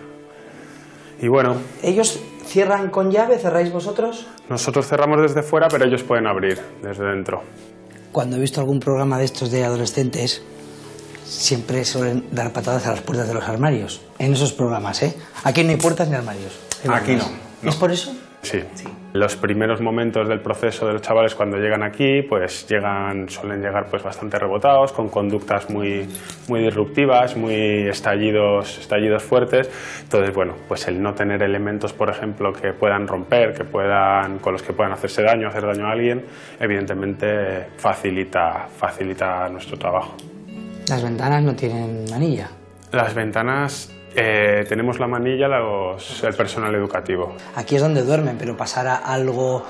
Y bueno... ¿Ellos cierran con llave? ¿Cerráis vosotros? Nosotros cerramos desde fuera, pero ellos pueden abrir desde dentro. Cuando he visto algún programa de estos de adolescentes, siempre suelen dar patadas a las puertas de los armarios. En esos programas, ¿eh? Aquí no hay puertas ni armarios. Aquí no. ¿Es por eso? Sí. Los primeros momentos del proceso de los chavales cuando llegan aquí, pues suelen llegar pues bastante rebotados, con conductas muy disruptivas, muy estallidos fuertes. Entonces, bueno, pues el no tener elementos, por ejemplo, que puedan romper, con los que puedan hacer daño a alguien, evidentemente facilita nuestro trabajo. Las ventanas no tienen manilla. Las ventanas... tenemos la manilla el personal educativo. Aquí es donde duermen, pero pasará algo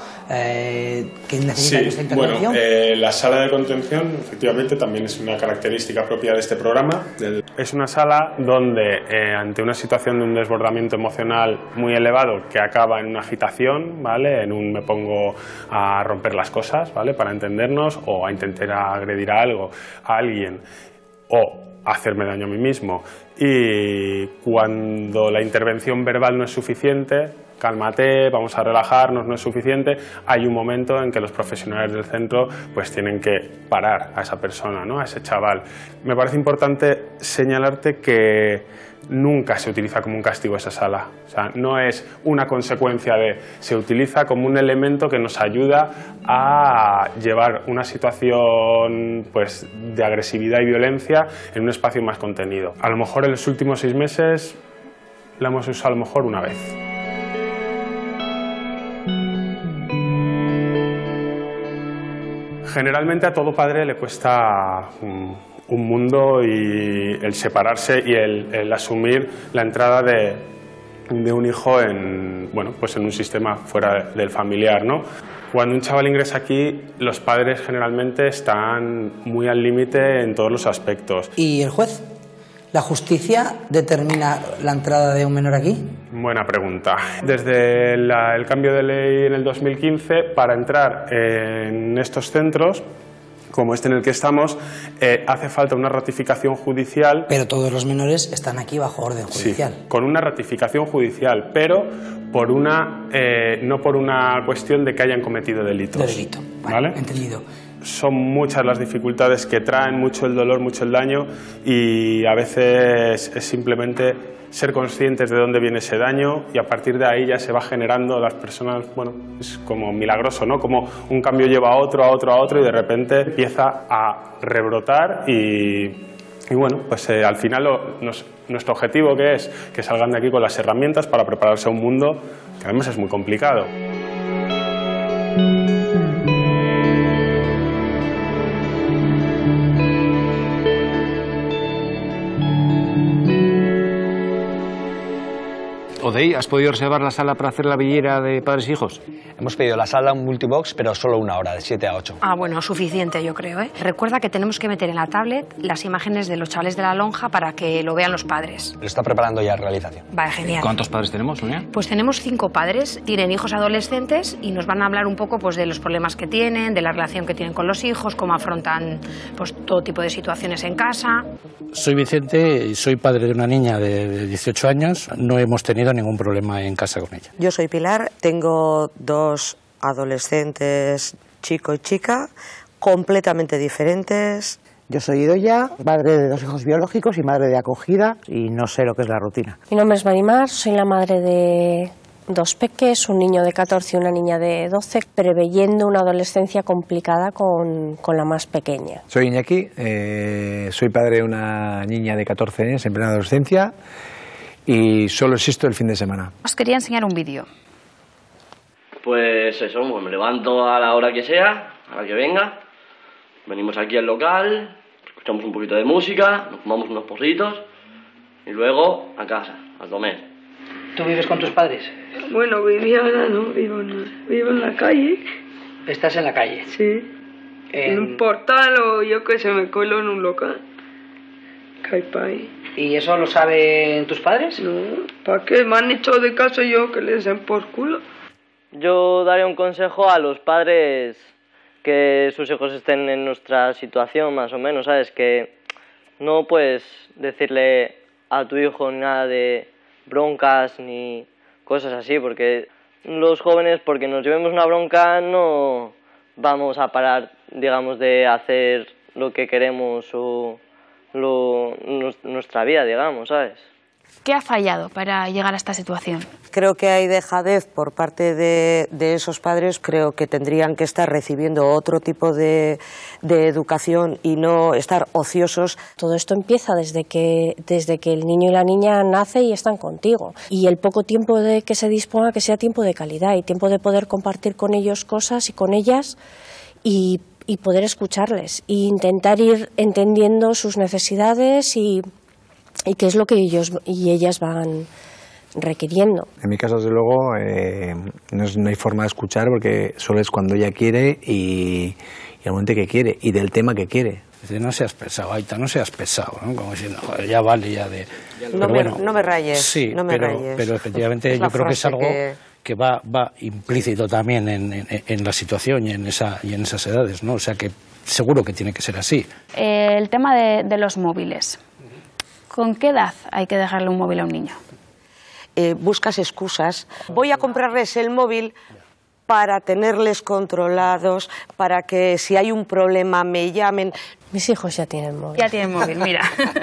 que necesita esta intervención. Bueno, la sala de contención efectivamente también es una característica propia de este programa. Es una sala donde ante una situación de un desbordamiento emocional muy elevado que acaba en una agitación, ¿vale? Me pongo a romper las cosas, ¿vale? Para entendernos, o a intentar agredir a alguien, o hacerme daño a mí mismo, y cuando la intervención verbal no es suficiente, cálmate, vamos a relajarnos, no es suficiente, hay un momento en que los profesionales del centro pues tienen que parar a esa persona, ¿no? A ese chaval. Me parece importante señalarte que nunca se utiliza como un castigo esa sala. O sea, no es una consecuencia se utiliza como un elemento que nos ayuda a llevar una situación pues de agresividad y violencia en un espacio más contenido. A lo mejor en los últimos 6 meses la hemos usado a lo mejor una vez. Generalmente a todo padre le cuesta un mundo, y el separarse y el asumir la entrada de un hijo en un sistema fuera del familiar, ¿no? Cuando un chaval ingresa aquí, los padres generalmente están muy al límite en todos los aspectos. ¿Y el juez? ¿La justicia determina la entrada de un menor aquí? Buena pregunta. Desde el cambio de ley en el 2015, para entrar en estos centros, como este en el que estamos, hace falta una ratificación judicial. Pero todos los menores están aquí bajo orden judicial. Sí, con una ratificación judicial, pero no por una cuestión de que hayan cometido delitos. De delito, vale. Entendido. Son muchas las dificultades que traen, mucho el dolor, mucho el daño, y a veces es simplemente ser conscientes de dónde viene ese daño, y a partir de ahí ya se va generando las personas, es como milagroso, ¿no? Como un cambio lleva a otro, y de repente empieza a rebrotar y pues al final nuestro objetivo que es que salgan de aquí con las herramientas para prepararse a un mundo que además es muy complicado. Odey, ¿has podido reservar la sala para hacer la villera de padres e hijos? Hemos pedido la sala, un multibox, pero solo 1 hora, de 7 a 8. Ah, bueno, suficiente yo creo, ¿eh? Recuerda que tenemos que meter en la tablet las imágenes de los chavales de la lonja para que lo vean los padres. Lo está preparando ya realización. Vale, genial. ¿Cuántos padres tenemos, Sonia? Pues tenemos 5 padres, tienen hijos adolescentes y nos van a hablar un poco pues de los problemas que tienen, de la relación que tienen con los hijos, cómo afrontan pues todo tipo de situaciones en casa. Soy Vicente y soy padre de una niña de 18 años. No hemos tenido ningún problema en casa con ella. Yo soy Pilar, tengo 2 adolescentes, chico y chica, completamente diferentes. Yo soy Idoia, madre de 2 hijos biológicos y madre de acogida, y no sé lo que es la rutina. Mi nombre es Marimar, soy la madre de 2 peques, un niño de 14 y una niña de 12, preveyendo una adolescencia complicada con la más pequeña. Soy Iñaki, soy padre de una niña de 14 años en plena adolescencia y solo existo el fin de semana. Os quería enseñar un vídeo. Pues eso, me levanto a la hora que sea, a la que venga, venimos aquí al local, escuchamos un poquito de música, nos fumamos unos porritos Y luego a casa, a comer. ¿Tú vives con tus padres? Bueno, vivía ahora no, vivo en la calle. ¿Estás en la calle? Sí. En un portal o yo que se me cuelo en un local. Que hay pa' ahí. ¿Y eso lo saben tus padres? No, ¿para qué? Me han hecho de caso yo que les den por culo. Yo daría un consejo a los padres que sus hijos estén en nuestra situación, más o menos, ¿sabes? Que no puedes decirle a tu hijo nada de broncas ni cosas así, porque los jóvenes, porque nos llevemos una bronca, no vamos a parar, digamos, de hacer lo que queremos o nuestra vida, digamos, ¿sabes? ¿Qué ha fallado para llegar a esta situación? Creo que hay dejadez por parte de esos padres. Creo que tendrían que estar recibiendo otro tipo de educación y no estar ociosos. Todo esto empieza desde que el niño y la niña nace y están contigo. Y el poco tiempo de que se disponga, que sea tiempo de calidad y tiempo de poder compartir con ellos cosas y con ellas y poder escucharles e intentar ir entendiendo sus necesidades y qué es lo que ellos y ellas van requiriendo. En mi caso, desde luego, no hay forma de escuchar porque solo es cuando ella quiere y el momento que quiere y del tema que quiere. No seas pesado, Aita, no seas pesado, ¿no? Como diciendo, joder, ya vale, ya de... No me rayes, sí, no me rayes. Pero efectivamente yo creo que es algo que va implícito también en la situación y en esas edades, ¿no? O sea que seguro que tiene que ser así. El tema de los móviles. ¿Con qué edad hay que dejarle un móvil a un niño? Buscas excusas. Voy a comprarles el móvil para tenerles controlados, para que si hay un problema me llamen. Mis hijos ya tienen móvil. Ya tienen móvil, mira.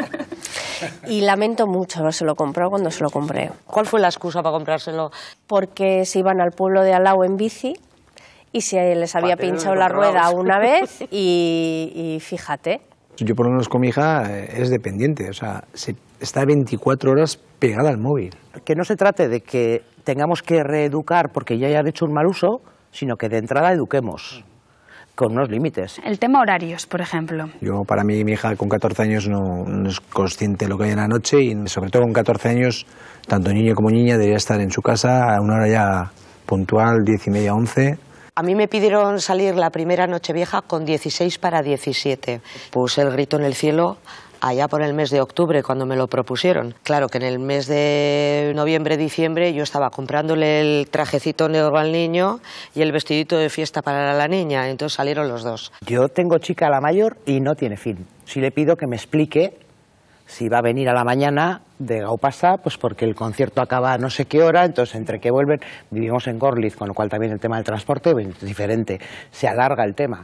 Y lamento mucho haberse comprado cuando se lo compré. ¿Cuál fue la excusa para comprárselo? Porque se iban al pueblo de al lado en bici y se les había pinchado la rueda una vez y fíjate. Yo por lo menos con mi hija es dependiente, o sea, está 24 horas pegada al móvil. Que no se trate de que tengamos que reeducar porque ya hayan hecho un mal uso, sino que de entrada eduquemos con unos límites. El tema horarios, por ejemplo. Yo, para mí, mi hija con 14 años no es consciente de lo que hay en la noche y sobre todo con 14 años, tanto niño como niña debería estar en su casa a una hora ya puntual, 10:30, 11. A mí me pidieron salir la primera Nochevieja con 16 para 17. Puse el grito en el cielo allá por el mes de octubre, cuando me lo propusieron. Claro que en el mes de noviembre, diciembre, yo estaba comprándole el trajecito negro al niño y el vestidito de fiesta para la niña, entonces salieron los dos. Yo tengo chica, la mayor, y no tiene fin. Si le pido que me explique si va a venir a la mañana de Gaupasa, pues porque el concierto acaba a no sé qué hora, entonces entre que vuelven, vivimos en Gorliz, con lo cual también el tema del transporte es diferente, se alarga el tema.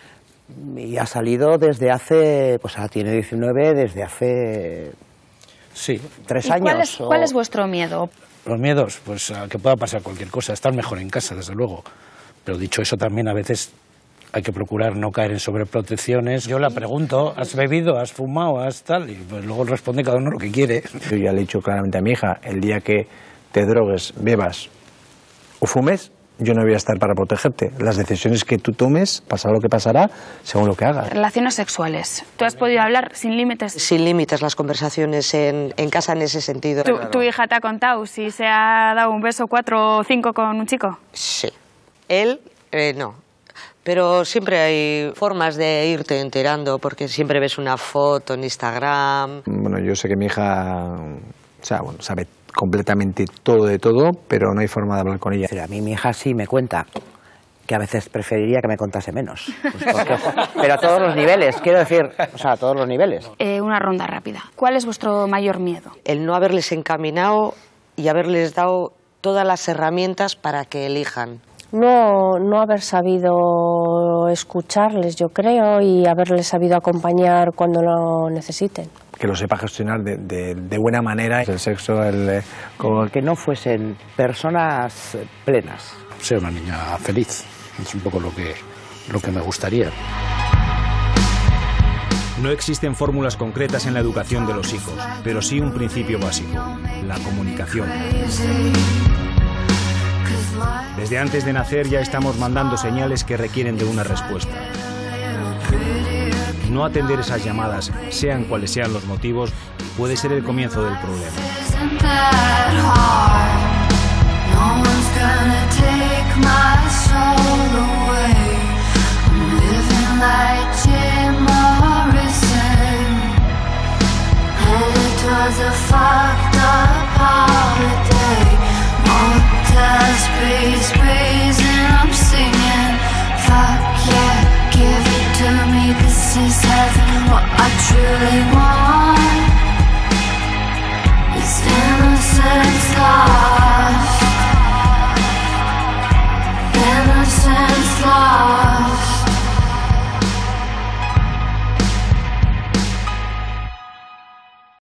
Y ha salido desde hace, pues ahora tiene 19, desde hace 3 años. ¿Cuál es vuestro miedo? Los miedos, pues a que pueda pasar cualquier cosa, estar mejor en casa, desde luego. Pero dicho eso, también a veces hay que procurar no caer en sobreprotecciones. Yo la pregunto, ¿has bebido, has fumado, has tal? Y pues luego responde cada uno lo que quiere. Yo ya le he dicho claramente a mi hija, el día que te drogues, bebas o fumes, yo no voy a estar para protegerte. Las decisiones que tú tomes, pasará lo que pasará, según lo que hagas. Relaciones sexuales. ¿Tú has podido hablar sin límites? Sin límites las conversaciones en casa en ese sentido. ¿Tu hija te ha contado si se ha dado un beso 4 o 5 con un chico? Sí. Él, no. Pero siempre hay formas de irte enterando, porque siempre ves una foto en Instagram. Bueno, yo sé que mi hija sabe completamente todo de todo, pero no hay forma de hablar con ella. Pero a mí mi hija sí me cuenta, que a veces preferiría que me contase menos. Pues pero a todos los niveles, quiero decir, o sea, a todos los niveles. Una ronda rápida. ¿Cuál es vuestro mayor miedo? El no haberles encaminado y haberles dado todas las herramientas para que elijan. No haber sabido escucharles, yo creo, y haberles sabido acompañar cuando lo necesiten. Que lo sepa gestionar de buena manera. El sexo, que no fuesen personas plenas. Ser una niña feliz, es un poco lo que me gustaría. No existen fórmulas concretas en la educación de los hijos, pero sí un principio básico, la comunicación. Desde antes de nacer ya estamos mandando señales que requieren de una respuesta. No atender esas llamadas, sean cuales sean los motivos, puede ser el comienzo del problema. This is heaven, what I truly